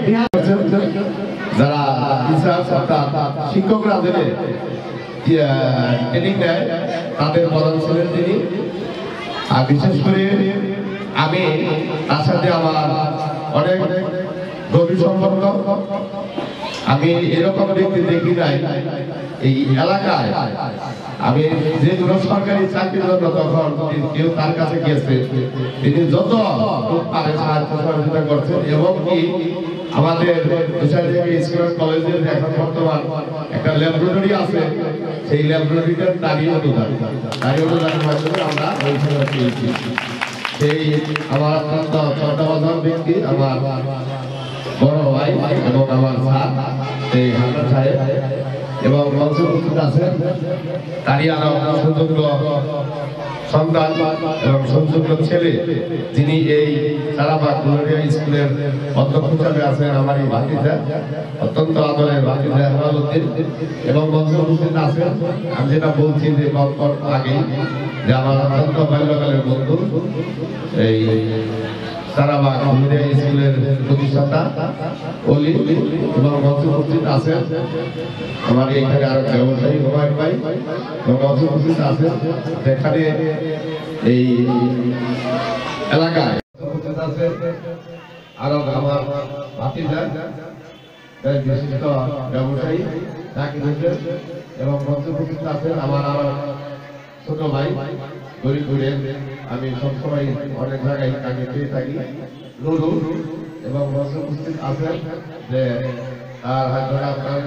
যারা শিক্ষকরা দেবে ট্রেনিং দেয় তাদের প্রধান ছিলেন তিনি। আর বিশেষ করে আমি তার সাথে আমার অনেক গভীর সম্পর্ক। আমি এরকম ব্যক্তি দেখি নাই এই এলাকায়। আমি যে সরকারি চাকরির জন্য তখন কেউ তার কাছে গিয়েছে, তিনি যত পারে সাহায্য সহযোগিতা করছেন। এবং কি আমাদের স্কুল কলেজের এখন বর্তমান একটা ল্যাবরেটরি আছে, সেই ল্যাবরেটরিটার দাঁড়িয়ে অনুদান দাঁড়িয়ে অনুদানের মাধ্যমে আমরা ওইখানে পেয়েছি। সেই আমার অত্যন্ত শ্রদ্ধাভাজন ব্যক্তি আমার বড় ভাই এবং আমার স্যার এই হাসান সাহেব এবং মঞ্চে উপস্থিত আছেন তারই আরো সুযোগ্য সন্তান এবং সুযোগ্য ছেলে যিনি এই সারাবাগ স্কুলের অধ্যক্ষ হিসাবে আছেন আমার এই ভাতিজা, অত্যন্ত আদরের ভাতিজা হেমালুদ্দিন। এবং মঞ্চে উপস্থিত আছেন আমি যেটা বলছি যে আগে যে আমার অত্যন্ত বাল্যকালের বন্ধু এই সারাবাগ স্কুলের প্রতিষ্ঠাতা অলি। এবং মঞ্চে উপস্থিত আছেন আমার এইখানে আরো ব্যবসায়ী হুমায়ুন ভাই এবং মঞ্চে উপস্থিত আছেন এখানে এই এলাকায় উপস্থিত আছে আরো আমার ভাতিজা বিশিষ্ট ব্যবসায়ী জাকির হোসেন। এবং মঞ্চে উপস্থিত আছেন আমার আরো ছোট ভাই গরিবপুরের, আমি সবসময় অনেক জায়গায় তাকে পেয়ে থাকি, নুরু। এবং মঞ্চে উপস্থিত আছেন যে তার হয়তো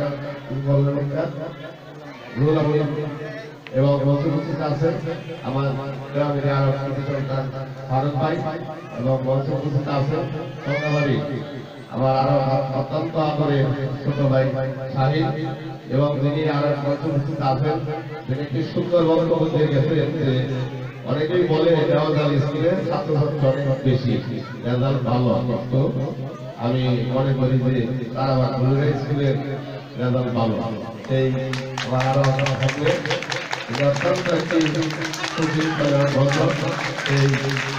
রুল আমিন। এবং মঞ্চে উপস্থিত আছেন আমার গ্রামের আরো সন্তান ভারত ভাই। এবং মঞ্চে উপস্থিত আছেন সন্ধ্যাবাড়ি আমার আরো অত্যন্ত আদরের ছোট ভাই শাহিদ। এবং যিনি আরো মঞ্চে উপস্থিত আছেন তিনি একটি সুন্দর বক্তব্য দিয়ে গেছেন যে অনেকেই বলে রেজাল্ট স্কুলে ছাত্রছাত্রী অনেক বেশি, রেজাল্ট ভালো, কিন্তু আমি মনে করি যে সারাবাগ স্কুলের রেজাল্ট ভালো। সেই আমার আরো থাকলে অত্যন্ত একটি ভদ্র এই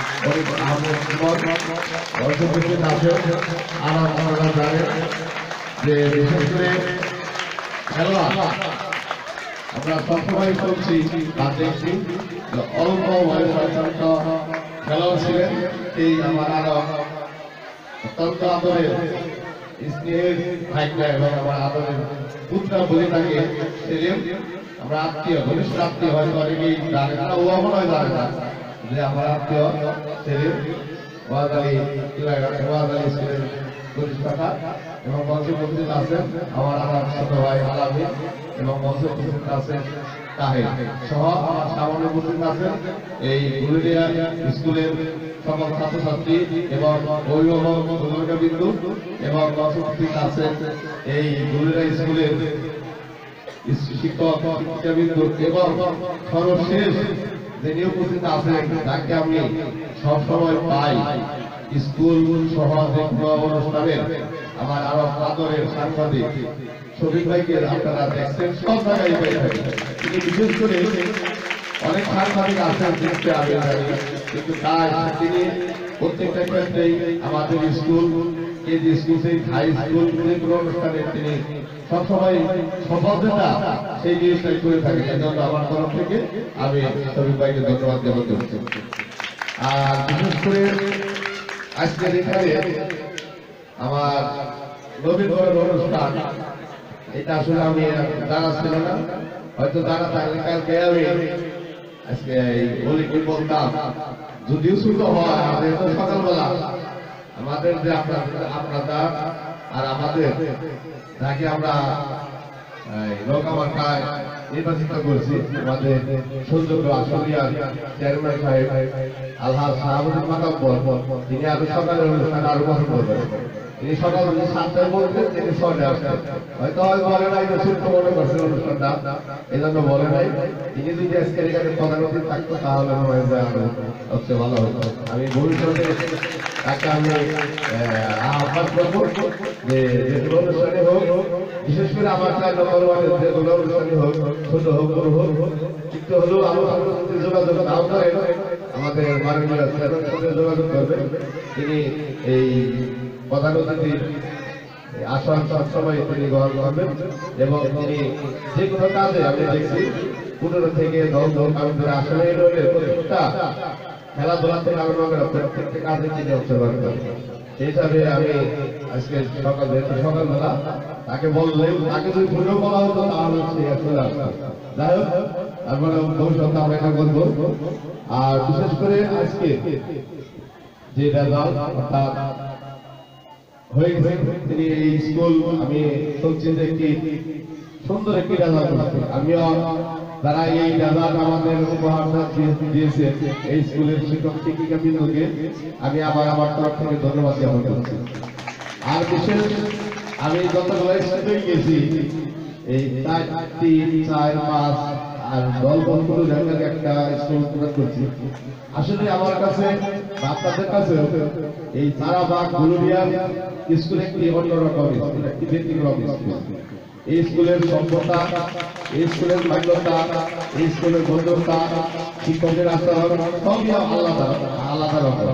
আছে। আর আপনারা জানেন যে বিশেষ করে খেলা আমরা সবসময় করছি বা দেখছি অল্প বয়স অত্যন্ত খেলোয়াড় ছিলেন। এই আমার আরো অত্যন্ত আদরের স্নেহের ভাইটা এবং আমার আদরের পুত্রা বলে থাকে সেলিম। আমরা আত্মীয় ঘনিষ্ঠ আত্মীয় হয়তো অনেকেই জানে না, ও মনে হয় জানে না যে আমার আত্মীয় সেলিম ওয়াজ আলী ওয়াজ আলী স্কুলের প্রতিষ্ঠাতা। এবং মঞ্চে উপস্থিত আছেন আমার আমার ছোট ভাই আলামী। এবং মঞ্চে উপস্থিত আছেন তাহের সহ আমার সামনে উপস্থিত আছেন এই গুলিয়া স্কুলের সকল ছাত্রছাত্রী এবং অভিভাবক বিন্দু। এবং মঞ্চে উপস্থিত আছেন এই গুলিয়া স্কুলের শিক্ষক শিক্ষাবিন্দু। এবং সর্বশেষ যিনি উপস্থিত আছেন তাকে আমি সবসময় পাই স্কুল সহ যে কোনো অনুষ্ঠানের আমার আরো আদরের সাংবাদিক শফিক ভাইকে আপনারা দেখছেন সব জায়গায় পেয়ে থাকেন। কিন্তু বিশেষ করে অনেক সাংবাদিক আছেন দেখতে আমি জানি, কিন্তু তাই তিনি প্রত্যেকটা ক্ষেত্রেই আমাদের স্কুল কেজি স্কুল সেই হাই স্কুল যে কোনো অনুষ্ঠানে তিনি সবসময় সফল যেটা সেই জিনিসটাই করে থাকেন। এই জন্য আমার তরফ থেকে আমি শফিক ভাইকে ধন্যবাদ জ্ঞাপন করছি। আর বিশেষ করে আজকের এখানে আমার নবীনবরণ অনুষ্ঠান, এটা আসলে আমি জানা ছিল না, হয়তো জানা থাকলে কালকে আমি আজকে বলি কি বলতাম, যদিও ছোট হয় সকালবেলা আমাদের যে আপনাদের আপনারা আর আমাদের যাকে আমরা লোকামার্কায় নির্বাচিত করছি আমাদের সুযোগ্য আসলিয়ার চেয়ারম্যান সাহেব আলহাজ শাহাবুদ্দিন মাকাব্বর, তিনি আরো সকালের অনুষ্ঠান আরো পছন্দ করেন। তিনি সকাল সাতটায় বলতেন, তিনি ছটায় আসতেন। হয়তো হয়তো বলে নাই যে ছোট্ট মনে করছেন অনুষ্ঠানটা, এই জন্য বলে নাই। তিনি যদি আজকে এখানে প্রধান অতিথি থাকতো তাহলে মনে হয় আরো সবচেয়ে ভালো হতো। আমি ভবিষ্যতে তাকে আমি আহ্বান করবো যে যেগুলো অনুষ্ঠানে হোক, বিশেষ করে আমার চার নম্বর ওয়ার্ডের যেগুলো অনুষ্ঠানে হোক, ছোট হোক বড় হোক, কিন্তু হলেও আলোচনার সাথে যোগাযোগ নাও করেন আমাদের মাননীয় চেয়ারম্যানের সাথে যোগাযোগ করবেন। তিনি এই প্রধান অতিথি আসন সবসময় তিনি গ্রহণ করবেন এবং তিনি যে কোনো কাজে আমি দেখছি পনেরো থেকে দশ দশ কাউন্টারে আসলে প্রত্যেকটা খেলাধুলা থেকে আরম্ভ করে প্রত্যেকটা কাজে তিনি অংশগ্রহণ করবেন। সেই হিসাবে আমি আজকে সকাল সকালবেলা তাকে বললে তাকে যদি ভুলেও বলা হতো তাহলে সে চলে আসতো। যাই হোক, তারপরে ভবিষ্যতে আমরা এটা করবো। আর বিশেষ করে আজকে যে রেজাল্ট অর্থাৎ হয়ে গেছে, তিনি এই স্কুল আমি শুনছি যে একটি সুন্দর একটি রেজাল্ট করছে। আমিও যারা এই রেজাল্ট আমাদের উপহারটা দিয়েছে এই স্কুলের শিক্ষক শিক্ষিকা বৃন্দকে আমি আবার আমার তরফ থেকে ধন্যবাদ জ্ঞাপন করছি। আর বিশেষ আমি যতগুলো স্কুলে গেছি এই চার তিন চার পাঁচ আর দল বন্ধুর জায়গায় একটা স্কুল করছি। আসলে আমার কাছে আপনাদের কাছে এই তারাবাগ গুলুরিয়ার স্কুল একটি অন্যরকম স্কুল, একটি ব্যতিক্রম স্কুল। এই স্কুলের সভ্যতা, এই স্কুলের মান্যতা, এই স্কুলের ভদ্রতা, শিক্ষকের আচরণ সবই আলাদা আলাদা রকম।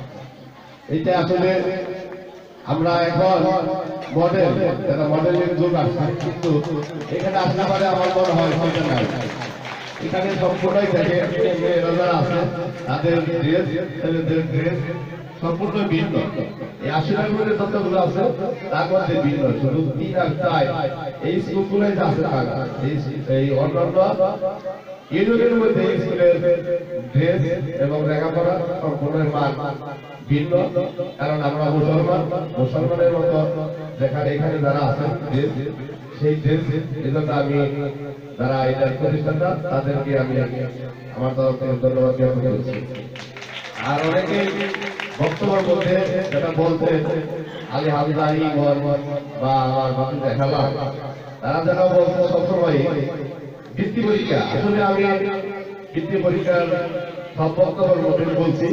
এটা আসলে আমরা এখন মডেল, যারা মডেলের যুগ আসছে, কিন্তু এখানে আসলে পরে আমার মনে হয় সেটা নাই। এখানে সম্পূর্ণই দেখে মেয়েরা যারা আছে তাদের ড্রেস, ছেলেদের ড্রেস সম্পূর্ণ ভিন্ন। এই আশিটার মধ্যে যতগুলো আছে তার মধ্যে ভিন্ন, শুধু তিন আর চার এই স্কুলগুলো আছে। এই অন্যান্য ইউনিয়নের মধ্যে স্কুলের ড্রেস এবং লেখাপড়া সম্পূর্ণ মান ভিন্ন। কারণ আমরা মুসলমান, মুসলমানের মতো যেখানে এখানে যারা আছে ড্রেস, সেই ড্রেস এই জন্য আমি যারা এটার প্রতিষ্ঠানটা তাদেরকে আমি আমার তরফ থেকে ধন্যবাদ জ্ঞাপন করছি। আর অনেকে বক্তব্যের মধ্যে যেটা বলতে আলী হামজাই বা আমার বাকি দেখালাম, তারা যেটা বলছে সবসময় বৃত্তি পরীক্ষা। আসলে আমি বৃত্তি পরীক্ষার সব বক্তব্যের মধ্যে বলছি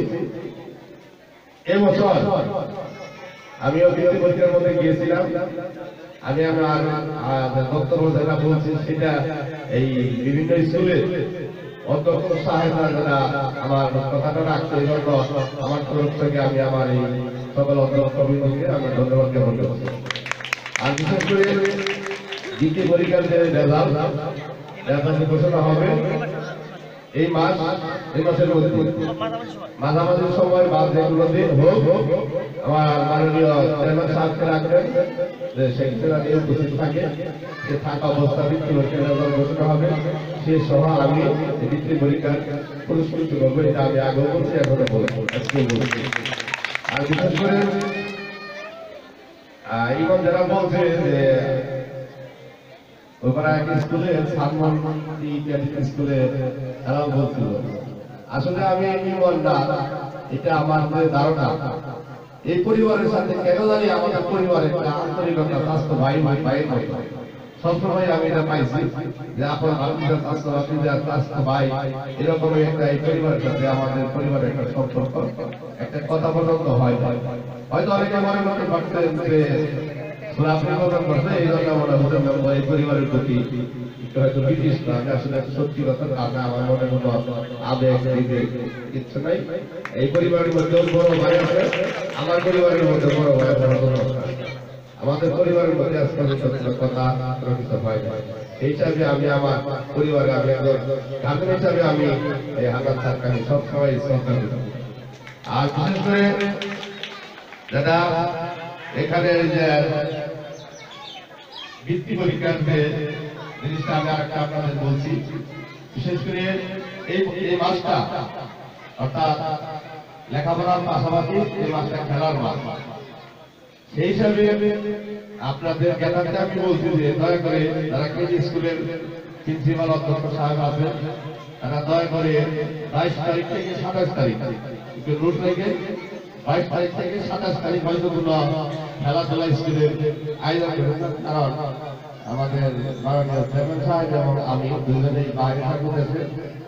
এবছর আমিও বৃত্তি পরীক্ষার মধ্যে গিয়েছিলাম। আমি আমার বক্তব্য যেটা বলছি সেটা এই বিভিন্ন স্কুলে অধ্যক্ষ সাহেবরা যারা আমার কথাটা রাখছে, এই জন্য আমার তরফ থেকে আমি আমার এই সকল অধ্যক্ষ বৃন্দকে আমি ধন্যবাদ জ্ঞাপন করছি। আর বিশেষ করে দ্বিতীয় পরীক্ষার যে রেজাল্ট রেজাল্ট ঘোষণা হবে এই মাস, এই মাসের মধ্যে মাঝামাঝি সময় বা যেগুলো দিন হোক আমার মাননীয় চেয়ারম্যান সাহেবকে রাখবেন যে সেখানে উপস্থিত থাকে, সে থাকা অবস্থা বৃত্তি পরীক্ষার রেজাল্ট ঘোষণা হবে। সে সহ আমি বৃত্তি পরীক্ষার পুরস্কৃত করবো, এটা আমি আগেও বলছি, এখনো বলবো, আজকে বলছি। আর বিশেষ করে ইমন যারা বলছে যে ওখানে এক স্কুলে সালমান স্কুলে তারাও বলছিল, আসলে আমি ইমন না, এটা আমার ধারণা এই পরিবারের সাথে কেন জানি আমাদের পরিবারের একটা আন্তরিকতা স্বাস্থ্য ভাই ভাই ভাই ভাই সবসময় আমি এটা পাইছি যে আপনার স্বাস্থ্য ভাই এরকম একটা এই পরিবারের সাথে আমাদের পরিবারের একটা সম্পর্ক, একটা কথা পর্যন্ত হয়। হয়তো অনেকে মনে করতে পারতেন যে আপনি কথা করছে এই জন্য মনে হতে এই পরিবারের প্রতি হয়তো ব্রিটিশ না, আমি আসলে সত্যি কথা না, আমার মনে কোনো আবেগ কিচ্ছু নাই। এই পরিবারের মধ্যে বড় ভাই আছে, আমার পরিবারের মধ্যে বড় ভাই আছে, আমাদের পরিবারের মধ্যে আজকাল কথা প্রকৃত হয় না। এই হিসাবে আমি আমার পরিবারে আমি গার্জেন হিসাবে আমি এই হাজার সরকারি সবসময় শ্রদ্ধা করি। আর বিশেষ করে যারা এখানে যে বৃত্তি পরীক্ষার যে জিনিসটা আমি আরেকটা আপনাদের বলছি, বিশেষ করে এই এই মাসটা অর্থাৎ লেখাপড়ার পাশাপাশি এই মাঠটা খেলার মাঠ। সেই হিসাবে আপনাদের জ্ঞাতার্থে আমি বলছি যে দয়া করে যারা কেজি স্কুলের প্রিন্সিপাল অধ্যক্ষ সাহেব আছেন তারা দয়া করে বাইশ তারিখ থেকে সাতাশ তারিখ একটু রুট রেখে বাইশ তারিখ থেকে সাতাশ তারিখ হয়তো কোনো খেলাধুলা স্কুলের আয়োজন করেছেন। কারণ আমাদের মাননীয় চেয়ারম্যান সাহেব এবং আমি দুজনেই বাইরে থাকতেছে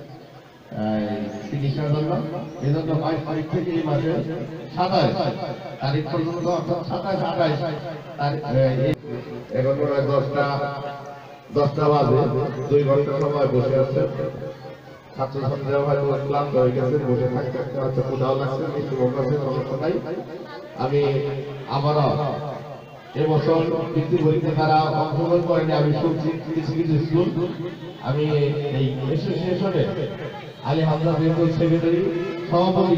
চিকিৎসার জন্য। এই জন্য বাইশ তারিখ থেকে এই মাসে সাতাশ তারিখ পর্যন্ত অর্থাৎ সাতাশ আঠাশ তারিখ এখন প্রায় দশটা দশটা বাজে দুই ঘন্টা সময় বসে আছে। ছাত্রছাত্রীরা হয়তো ক্লান্ত হয়ে গেছে, বসে থাকতে থাকতে হয়তো কোথাও লাগছে, মিষ্টি ভোগ আছে, সমস্যা নাই। আমি আবারও এবছর বৃত্তি পরীক্ষা তারা অংশগ্রহণ করেনি আমি শুনছি কিছু কিছু স্কুল। আমি এই অ্যাসোসিয়েশনে আলী হামজা মেডিকেল সেক্রেটারি সভাপতি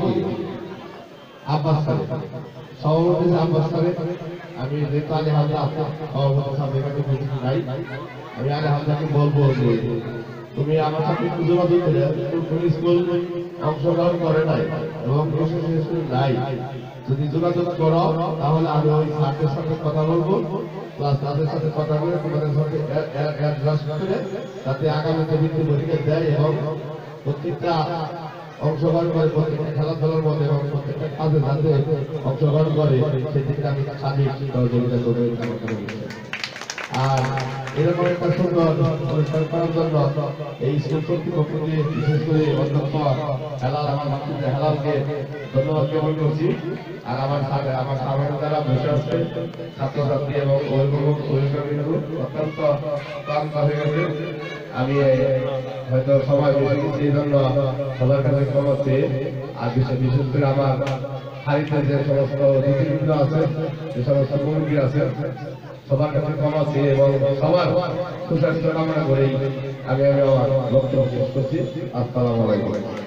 আব্বাস সাহেব সভাপতি আব্বাস সাহেব আমি যেহেতু আলী হামজা সভাপতি সাহেবের নাই, আমি আলী হামজাকে বলবো যে তুমি আমার সাথে একটু যোগাযোগ করে তুমি স্কুল অংশগ্রহণ করে নাই এবং অ্যাসোসিয়েশন নাই, যদি যোগাযোগ করো তাহলে আমি ওই স্যারদের সাথে কথা বলবো, প্লাস তাদের সাথে কথা বলে তোমাদের সাথে অ্যাডজাস্ট করে যাতে আগামীতে বৃত্তি পরীক্ষা দেয় এবং প্রত্যেকটা অংশগ্রহণ করে প্রত্যেকটা খেলাধুলার মধ্যে এবং প্রত্যেকটা কাজে যাতে অংশগ্রহণ করে সেদিকে আমি সার্বিক সহযোগিতা করবো। আর এরকম একটা সুন্দর অনুষ্ঠান করার জন্য এই স্কুল কর্তৃপক্ষকে বিশেষ করে অধ্যক্ষ হেলাল আমার মাতৃত্ব হেলালকে ধন্যবাদ জ্ঞাপন করছি। আর আমার আমার সামনে যারা বসে আছে ছাত্রছাত্রী এবং অভিভাবক অভিভাবক অত্যন্ত ক্লান্ত হয়ে গেছে। আমি হয়তো সময় বেশি গেছি এই জন্য সবার কাছে ক্ষমা চেয়ে আর বিশেষ বিশেষ করে আমার হারিতে যে সমস্ত নীতিবৃন্দ আছে যে সমস্ত কমিটি আছে সবার কাছে ক্ষমা চেয়ে এবং সবার সুস্বাস্থ্য কামনা করেই আমি আমি আমার বক্তব্য শেষ করছি। আসসালামু আলাইকুম।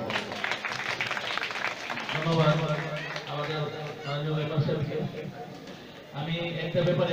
ধন্যবাদ আমাদের মাননীয় মেম্বার সাহেবকে। আমি একটা ব্যাপারে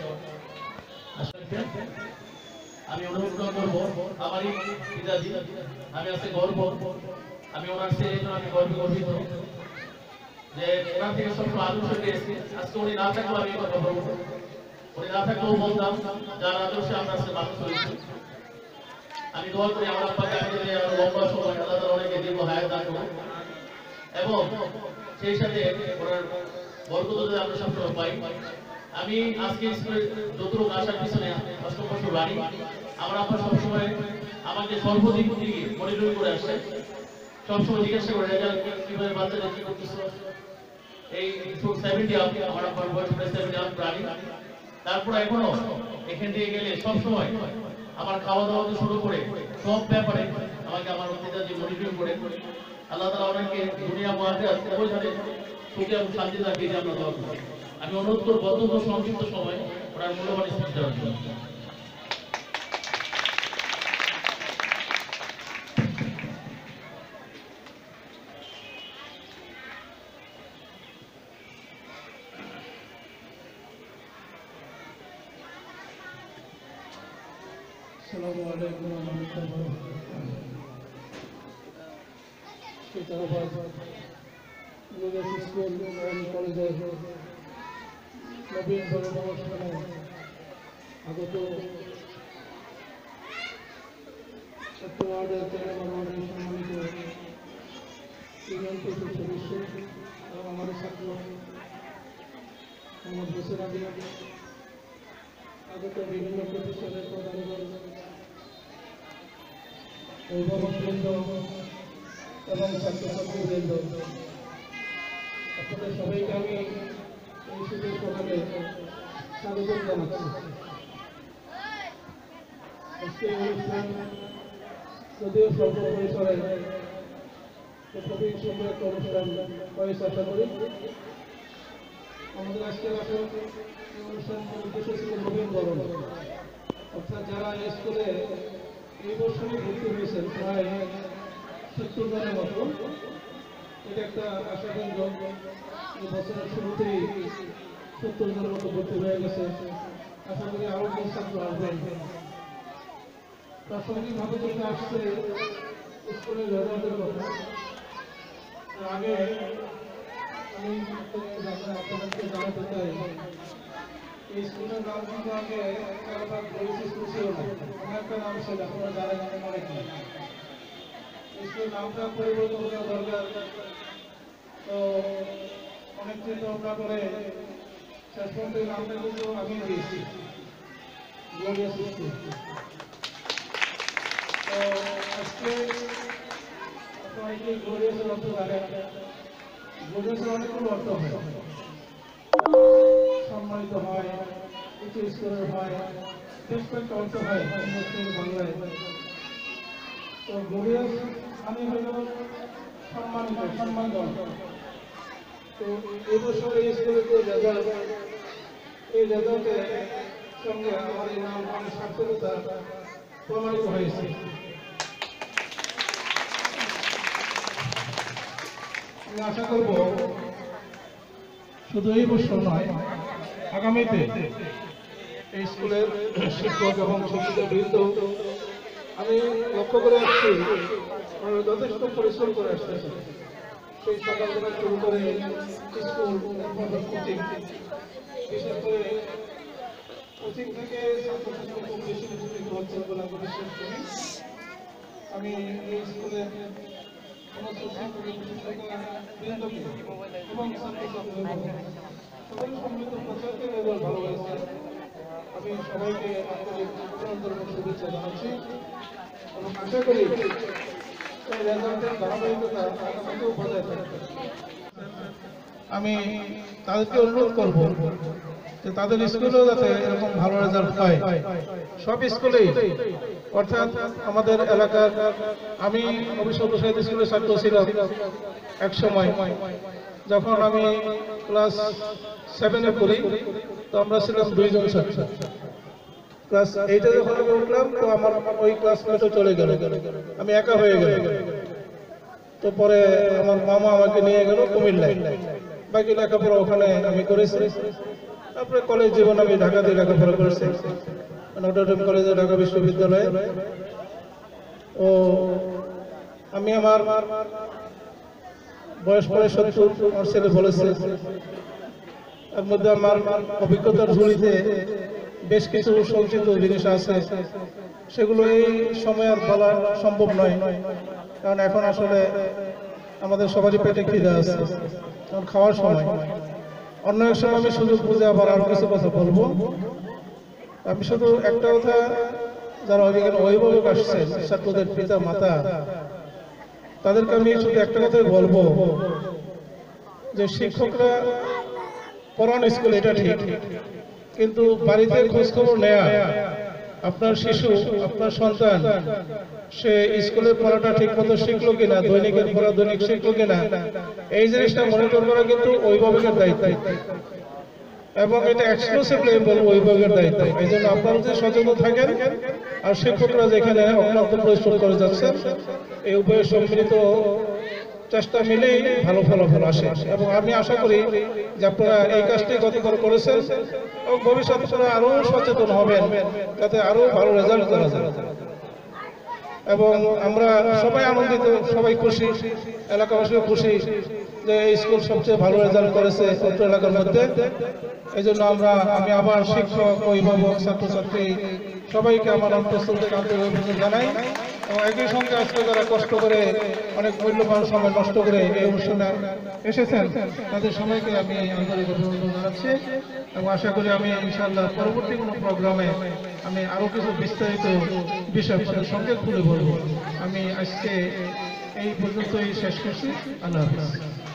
আমি অনুরোধ করবো আমারই পিতাজি, আমি আজকে গর্ব, আমি ওনার সে আমি গর্ব গর্বিত যে ওনার থেকে সবসময় আদর্শ পেয়েছি। আজকে উনি না থাকলেও আমি কথা বলবো, উনি না থাকলেও বলতাম যার আদর্শে আমরা আজকে মানুষ হয়েছি। আমি দোয়া করি আমার আব্বাকে আমি যদি আমার লম্বা সময় আল্লাহ তাআলা অনেকে দীর্ঘ হায়াত দান করুন এবং সেই সাথে ওনার বরকত যদি আমরা সবসময় পাই। আমি আজকে স্কুলে যতটুকু আসার পিছনে অষ্টম বছর রানি আমার আব্বা সবসময় আমাকে সর্বদিক দিকে মনিটরিং করে আসছে, সবসময় জিজ্ঞাসা করে কিভাবে বাচ্চারা কি করতেছ। এই সেভেন্টি আপ আমার আব্বার বয়স প্রায় সেভেন্টি আপ রানি। তারপর এখনো এখান থেকে গেলে সবসময় আমার খাওয়া দাওয়া থেকে শুরু করে সব ব্যাপারে আমাকে আমার পিতাজি মনিটরিং করে। আল্লাহ তাআলা ওনাকে দুনিয়া মুআখিরাত উভয় জানে সুখে এবং শান্তিতে রাখিয়ে আমরা দোয়া করি। আমি অনুরোধ করব অত্যন্ত সংক্ষিপ্ত সময় ওনার মূল্যবান স্পিচ দেওয়ার জন্য। আসসালামু আলাইকুম ওয়া রাহমাতুল্লাহ। শীতাবাদ ইউনিভার্সিটি স্কুল অ্যান্ড কলেজের নবীন অনুষ্ঠানে আগত ছাত্র ওয়ার্ডের চেয়ারম্যান সম্মানিত ইউনিয়ন পরিষদ সদস্য এবং আমাদের ছাত্র মোহাম্মদ হোসেন আলী, আগত বিভিন্ন প্রতিষ্ঠানের প্রধানগণ, অভিভাবকবৃন্দ এবং ছাত্রছাত্রীবৃন্দ, আপনাদের সবাইকে আমি এই শীতের সকালে স্বাগত জানাচ্ছি। আজকে অনুষ্ঠান যদিও স্বল্প পরিসরে খুবই সুন্দর একটা অনুষ্ঠান হয়েছে আশা করি। আমাদের আজকের আসলে অনুষ্ঠান উদ্দেশ্য ছিল নবীনবরণ, অর্থাৎ যারা এই স্কুলে এই বছরই ভর্তি হয়েছেন প্রায় সত্তর জনের মতো। এটা একটা আশাব্যঞ্জক, এই বছরের শুরুতেই সত্তর জনের মতো ভর্তি হয়ে গেছে। আশা করি আরো বহু ছাত্র আসবেন। প্রাসঙ্গিকভাবে যেটা আসছে স্কুলের রেজাল্টের কথা, আগে আমি আপনাদেরকে জানাতে চাই এই স্কুলের নাম কিন্তু আগে স্কুল ছিল না, একটা নাম ছিল, আপনারা যারা জানেন অনেকে। স্কুলের নামটা পরিবর্তন করা দরকার। তো অনেক চিন্তা ভাবনা করে শেষ পর্যন্ত এই নামটা কিন্তু আমি দিয়েছি, গ্লোরিয়াস স্কুল। তো আজকে আপনারা এই গ্লোরিয়াসের অর্থ জানেন, গ্লোরিয়াসের অনেকগুলো অর্থ হয়, সম্মানিত হয়, উচ্চ স্তরের হয়, বেশ কয়েকটা অর্থ হয় বাংলায়। তো গ্লোরিয়াস আমি হল সম্মানিত, সম্মানজনক। তো এই বছর এই স্কুলের যে রেজাল্ট, এই রেজাল্টের সঙ্গে আমার এই নাম আমার সার্থকতা প্রমাণিত হয়েছে। আমি আশা করব শুধু এই বছর নয়, আগামীতে এই স্কুলের শিক্ষক এবং শিক্ষিকাবৃন্দ আমি লক্ষ্য করে আসছি যথেষ্ট পরিশ্রম করে আসতেছে। সেই সকালবেলা শুরু করে স্কুল, কোচিং, বিশেষ করে কোচিং থেকে ছাত্রছাত্রী খুব বেশি উপকৃত হচ্ছে বলে আমি বিশ্বাস করি। আমি এই স্কুলের সমস্ত শিক্ষক বৃন্দকে এবং ছাত্রছাত্রীদের সবাই সম্মিলিত প্রচারকে ভালো হয়েছে। আমি সবাইকে আন্তরিক অন্তর্গত শুভেচ্ছা জানাচ্ছি এবং আশা করি এই রেজাল্টের ধারাবাহিকতা আগামীতেও বজায় থাকবে। আমি তাদেরকে অনুরোধ করব যে তাদের স্কুলেও যাতে এরকম ভালো রেজাল্ট হয়, সব স্কুলেই। অর্থাৎ আমাদের এলাকার, আমি অভিষেক সাহিত্য স্কুলের ছাত্র ছিলাম এক সময়, যখন আমি ক্লাস সেভেনে পড়ি, তো আমরা ছিলাম দুইজন ছাত্র। ক্লাস এইটে যখন আমি উঠলাম, তো আমার ওই ক্লাসমেটও চলে গেল, আমি একা হয়ে গেল। তো পরে আমার মামা আমাকে নিয়ে গেল কুমিল্লায়, বাকি লেখাপড়া ওখানে আমি করেছি। তারপরে কলেজ জীবন আমি ঢাকাতে লেখাপড়া করেছি, নটরডেম কলেজে, ঢাকা বিশ্ববিদ্যালয়ে। ও আমি আমার বয়স পরে সত্তর, আমার ছেলে বলেছে। তার মধ্যে আমার অভিজ্ঞতার ঝুলিতে বেশ কিছু সঞ্চিত জিনিস আছে, সেগুলো এই সময় আর বলা সম্ভব নয়, কারণ এখন আসলে আমাদের সবারই পেটে খিদে আছে, কারণ খাওয়ার সময়। অন্য এক সময় আমি সুযোগ বুঝে আবার আরো কিছু কথা বলবো। আমি শুধু একটা কথা, যারা অভিভাবক আসছেন, ছাত্রদের পিতা মাতা, তাদেরকে আমি শুধু একটা কথাই বলবো যে শিক্ষকরা পড়ান স্কুল, এটা ঠিক, কিন্তু বাড়িতে খোঁজ খবর নেয়া, আপনার শিশু, আপনার সন্তান সে স্কুলের পড়াটা ঠিক মতো শিখলো কিনা, দৈনিকের পড়া দৈনিক শিখলো কিনা, এই জিনিসটা মনিটর করা কিন্তু অভিভাবকের দায়িত্ব, এবং এটা এক্সক্লুসিভলি আমি বলবো অভিভাবকের দায়িত্ব। এই জন্য আপনারা যদি সচেতন থাকেন, আর শিক্ষকরা যেখানে অক্লান্ত পরিশ্রম করে যাচ্ছেন, এই উভয়ের সম্মিলিত চেষ্টা মিলেই ভালো ফলাফল আসে। এবং আমি আশা করি যে আপনারা এই কাজটি গতকাল করেছেন এবং ভবিষ্যতে আপনারা আরো সচেতন হবেন, যাতে আরো ভালো রেজাল্ট করা যায়। এবং আমরা সবাই আনন্দিত, সবাই খুশি, এলাকাবাসীও খুশি যে এই স্কুল সবচেয়ে ভালো রেজাল্ট করেছে অত্র এলাকার মধ্যে। এই জন্য আমরা আমি আবার শিক্ষক, অভিভাবক, ছাত্রছাত্রী সবাইকে আমার অন্তঃস্থল থেকে আন্তরিক অভিনন্দন জানাই। এবং একই সঙ্গে আজকে যারা কষ্ট করে অনেক মূল্যবান সময় নষ্ট করে এই অনুষ্ঠানে এসেছেন, তাদের সবাইকে আমি আন্তরিক অভিনন্দন জানাচ্ছি। এবং আশা করি আমি ইনশাআল্লাহ পরবর্তী কোনো প্রোগ্রামে আমি আরো কিছু বিস্তারিত বিষয় সঙ্গে তুলে বলবো। আমি আজকে এই পর্যন্তই শেষ করছি। আল্লাহ হাফেজ।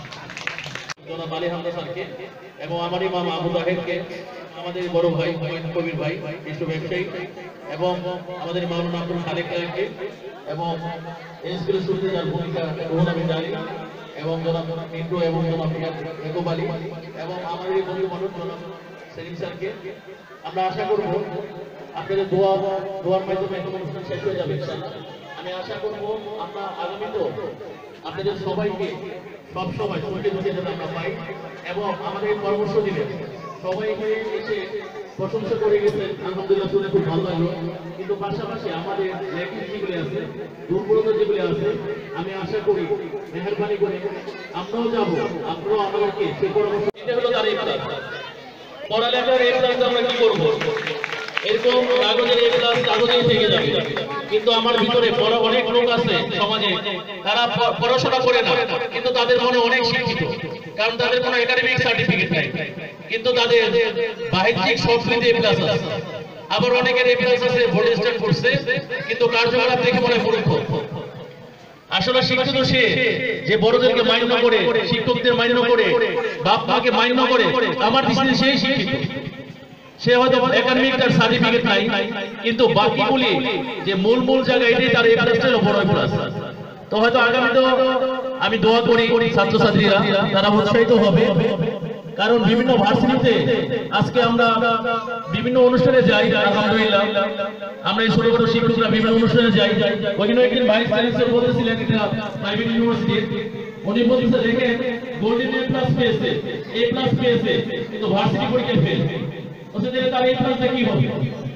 জনাব আলী হামদা স্যারকে এবং আমার ইমাম আবু তাহেরকে, আমাদের বড় ভাই কবির ভাই, বিশ্ব ব্যবসায়ী, এবং আমাদের মাওলানা আব্দুল খালেক সাহেবকে, এবং এই স্কুলের শুরুতে যার ভূমিকা গ্রহণ আমি জানি, এবং জনাব মিন্টু এবং জনাব মেহবুব আলী, এবং আমাদের এই বন্ধু মানুষ জনাব সেলিম স্যারকে। আমরা আশা করব আপনাদের দোয়া দোয়ার মাধ্যমে অনুষ্ঠান শেষ হয়ে যাবে ইনশাআল্লাহ। আমি আশা করব আমরা আগামীতেও আপনাদের সবাইকে সব সময় সুখে দুঃখে যেন আমরা পাই, এবং আমাদের পরামর্শ দিলে সবাই এসে প্রশংসা করে গেছেন, আলহামদুলিল্লাহ শুনে খুব ভালো লাগলো। কিন্তু পাশাপাশি আমাদের ল্যাকিং যেগুলি আছে, দুর্বলতা যেগুলি আছে, আমি আশা করি মেহরবানি করে আমরাও যাব, আপনারাও আমাদেরকে সেই পরামর্শ। এটা হলো তার এই প্লাস। পড়ালেখার এই প্লাস আমরা কি করবো? এরকম কাগজের এই প্লাস কাগজেই থেকে যাবে, কিন্তু আমার ভিতরে বড় অনেক লোক আছে সমাজে, তারা পড়াশোনা করে না কিন্তু তাদের মনে অনেক শিক্ষিত, কারণ তাদের কোনো একাডেমিক সার্টিফিকেট নাই, কিন্তু তাদের বাহ্যিক সবকিছুতে এ প্লাস আছে। আবার অনেকের এ প্লাস আছে, ভোট স্ট্যান্ড করছে কিন্তু কার্যকলাপ দেখে মনে মূর্খ। আসলে শিক্ষিত সে যে বড়দেরকে মান্য করে, শিক্ষকদের মান্য করে, বাপ মাকে মান্য করে, আমার দৃষ্টিতে সেই শিক্ষিত। সে হয়তো একাডেমিক তার সার্টিফিকেট নাই, কিন্তু বাকিগুলি যে মূল মূল জায়গা এটাই তার এই প্লাসটাই বড় প্লাস। তো হয়তো আগামীতে আমি দোয়া করি ছাত্রছাত্রীরা তারা উৎসাহিত হবে, কারণ বিভিন্ন ভার্সিটিতে আজকে আমরা বিভিন্ন অনুষ্ঠানে যাই, আলহামদুলিল্লাহ আমরা এই ছোট ছোট শিক্ষকরা বিভিন্ন অনুষ্ঠানে যাই। ওইখানে একদিন ভাইস চ্যান্সেলর বলেছিলেন এটা প্রাইভেট ইউনিভার্সিটি, উনি বলতেছে দেখেন গোল্ডেন এ প্লাস পেয়েছে, এ প্লাস পেয়েছে, কিন্তু ভার্সিটি পরীক্ষায় ফেল। তার এই প্লাসটা কি হবে?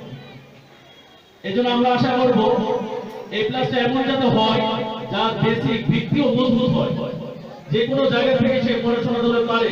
এই জন্য আমরা আশা করবো এই প্লাসটা এমন যাতে হয় যার বেসিক ভিত্তিও মজবুত হয়, যে কোনো জায়গা থেকে সে পড়াশোনা করতে পারে।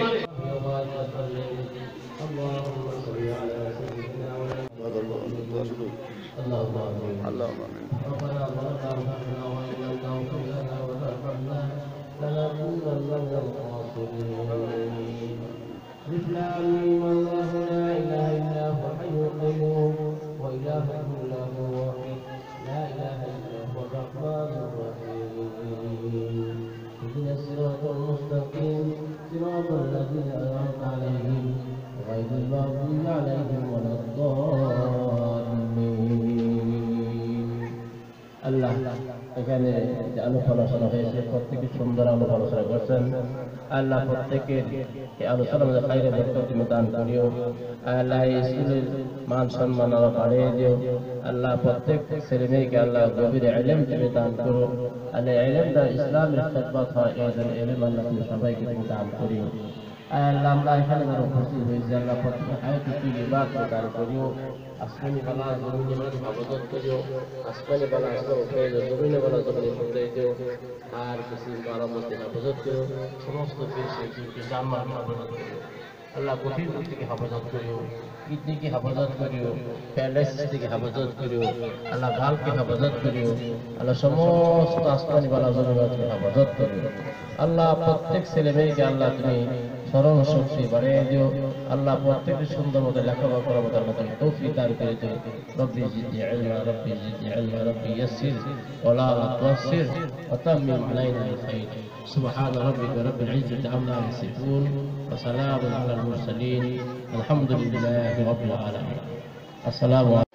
আল্লাহ এখানে যে আলোচনা হয়েছে প্রত্যেকে সুন্দর আলোচনা করছেন। আল্লাহ প্রত্যেকের এই আলোচনা মধ্যে খাইরে বরকত তুমি দান করিও। আল্লাহ স্কুলের মান সম্মান আরো বাড়িয়ে দিও। আল্লাহ প্রত্যেক ছেলে মেয়েকে আল্লাহ গভীর ইলম তুমি দান করো। আল্লাহ ইলম দ্বারা ইসলামের খেদমত হয়, এই ইলম আল্লাহ তুমি সবাইকে তুমি দান করিও। আল্লাহ আমরা এখানে যারা উপস্থিত হয়েছি আল্লাহ প্রত্যেক হায়াতে তুমি ইবাদত দান করিও। আসমানি বালা জমিনে বালা হেফাজত করিও, আসমানি বালা আসমান উঠে দিও, জমিনে বালা জমিনে উঠে দিও, আর কিছু মারামতে হেফাজত করিও, সমস্ত পেশে জানমাল হেফাজত করিও। আল্লাহ কঠিন রোগ থেকে হেফাজত করিও, কিডনিকে হেফাজত করিও, প্যারালাইসিস থেকে হেফাজত করিও, আল্লাহ গালকে হেফাজত করিও, আল্লাহ সমস্ত আসমানি বালা জমিনে হেফাজত করিও। আল্লাহ প্রত্যেক ছেলে মেয়েকে আল্লাহ তুমি স্মরণ শক্তি বাড়িয়ে দিও। আল্লাহ প্রত্যেককে সুন্দর মতো লেখাপড়া করার মতো আল্লাহ তুমি তৌফিক দান করে দিও। রব্বি জিদনি ইলমা, রব্বি জিদনি ইলমা, রব্বি ইয়াসসির ওয়া লা তুয়াসসির ওয়া তাম্মিম আলাইনা বিল খাইর। সুবহান রাব্বিকা রাব্বিল ইজ্জাতি আম্মা ইয়াসিফুন ওয়া সালামুন আলাল মুরসালিন আলহামদুলিল্লাহি রাব্বিল আলামিন। আসসালামু আলাইকুম।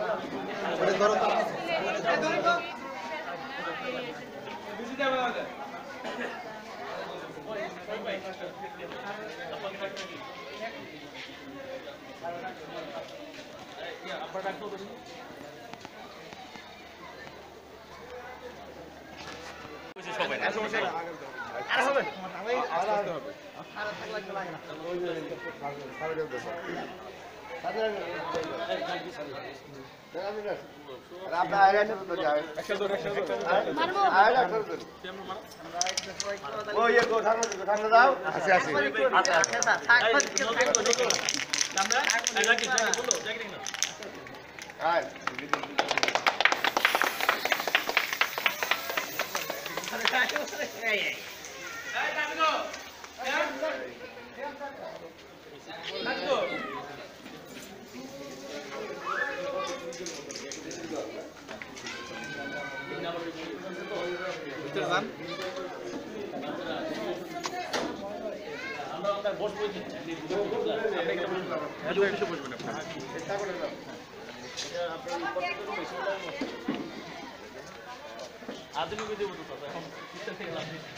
আধুনিক বিধি বলতে হবে এখন সিস্টেম থেকে লাভ নেই।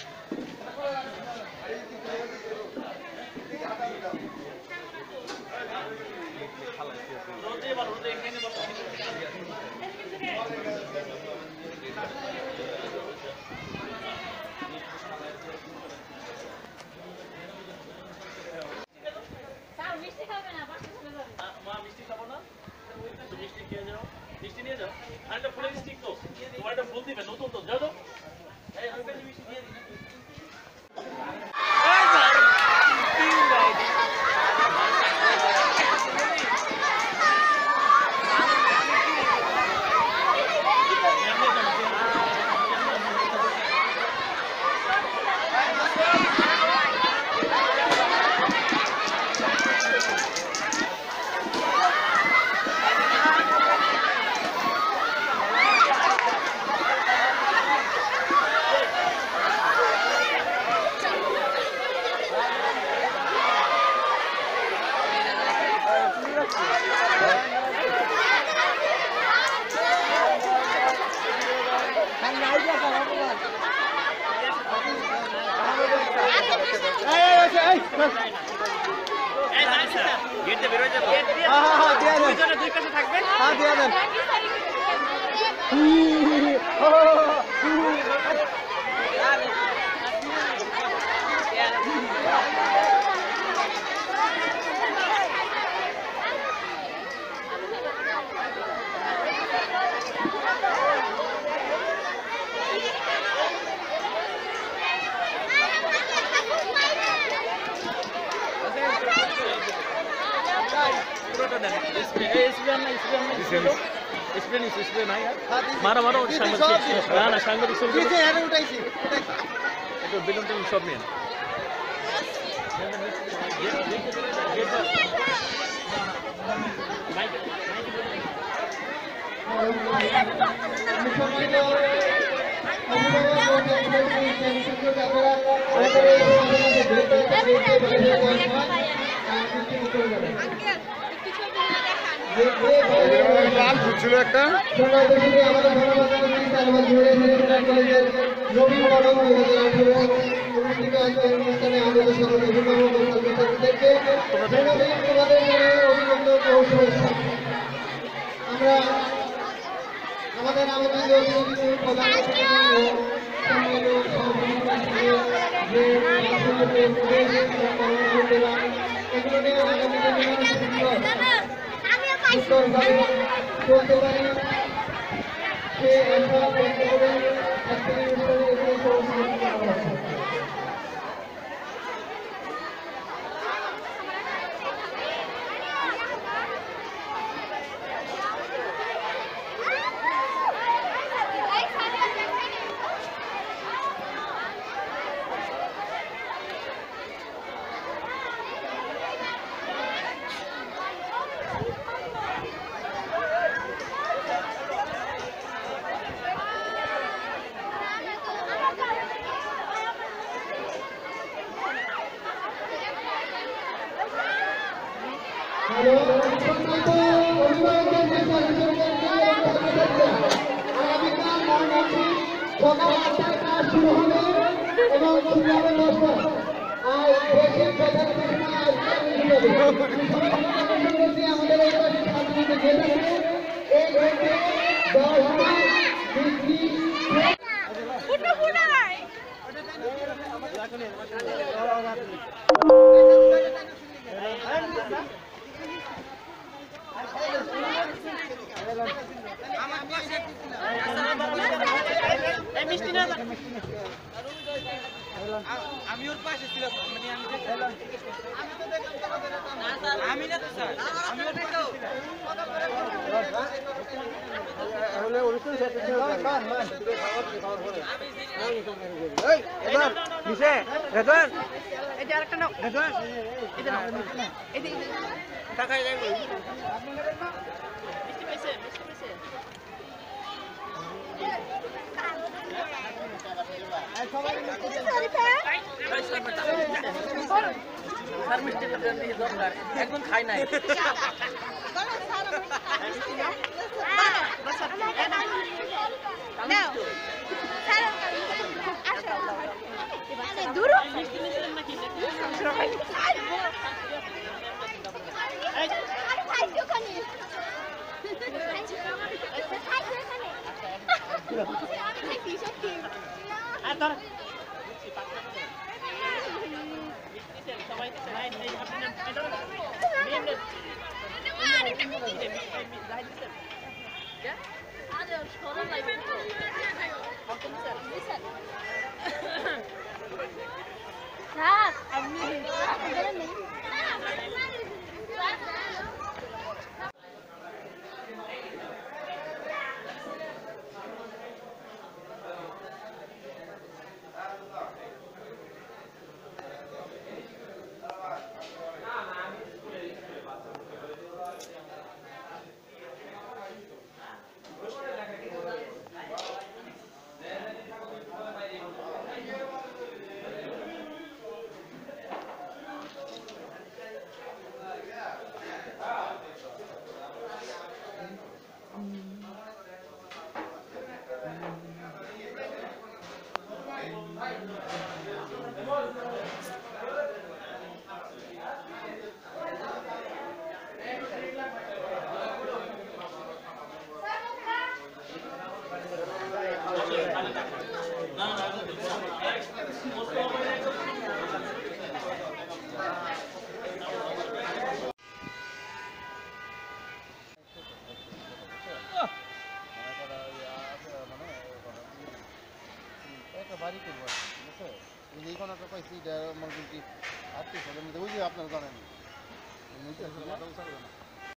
রোদে বা রোদে এখানে বসে মিষ্টি খাবে না, বাসা চলে যাবে। মা মিষ্টি মিষ্টি নিয়ে যাও আর একটা ফুলের স্টিক তো তোমার একটা ফুল দিবে নতুন তো যাও তো এই আমি বেশি মিষ্টি দিয়ে দিই মারা মারা না না সাংবাদিক বেলুন টেলুন সব নিয়ে লাল ফুটছিল একটা আমরা আমাদের আমাদের চলতে পারি সে আশা ব্যক্ত করে আজকের অনুষ্ঠানে সকাল আটটায় ক্লাস শুরু হবে এবং শুরু হবে দশটা আর বেশি কথা আমাদের এই পাশে ছাত্রীদের যেতে হবে এই ঘন্টে দশটা ডিগ্রি আমি ওর পাশে ছিলাম মানে আমি আমি তো দেখলাম আমি না তো স্যার আমি ওর পাশে তাহলে অনুষ্ঠান শেষ হচ্ছে মান মান এই এবার নিচে রেজন এই যে আরেকটা নাও রেজন এই যে নাও এই যে টাকা যাই বল মিষ্টি পাইছে মিষ্টি পাইছে সবাই মিষ্টি দরকার একদম খাই নাই বাড়ি করবো ঠিক আছে এই কোনাটা পাইছি এটা মোটামুটি আত্মীয় স্বজন ওই যে আপনারা জানেন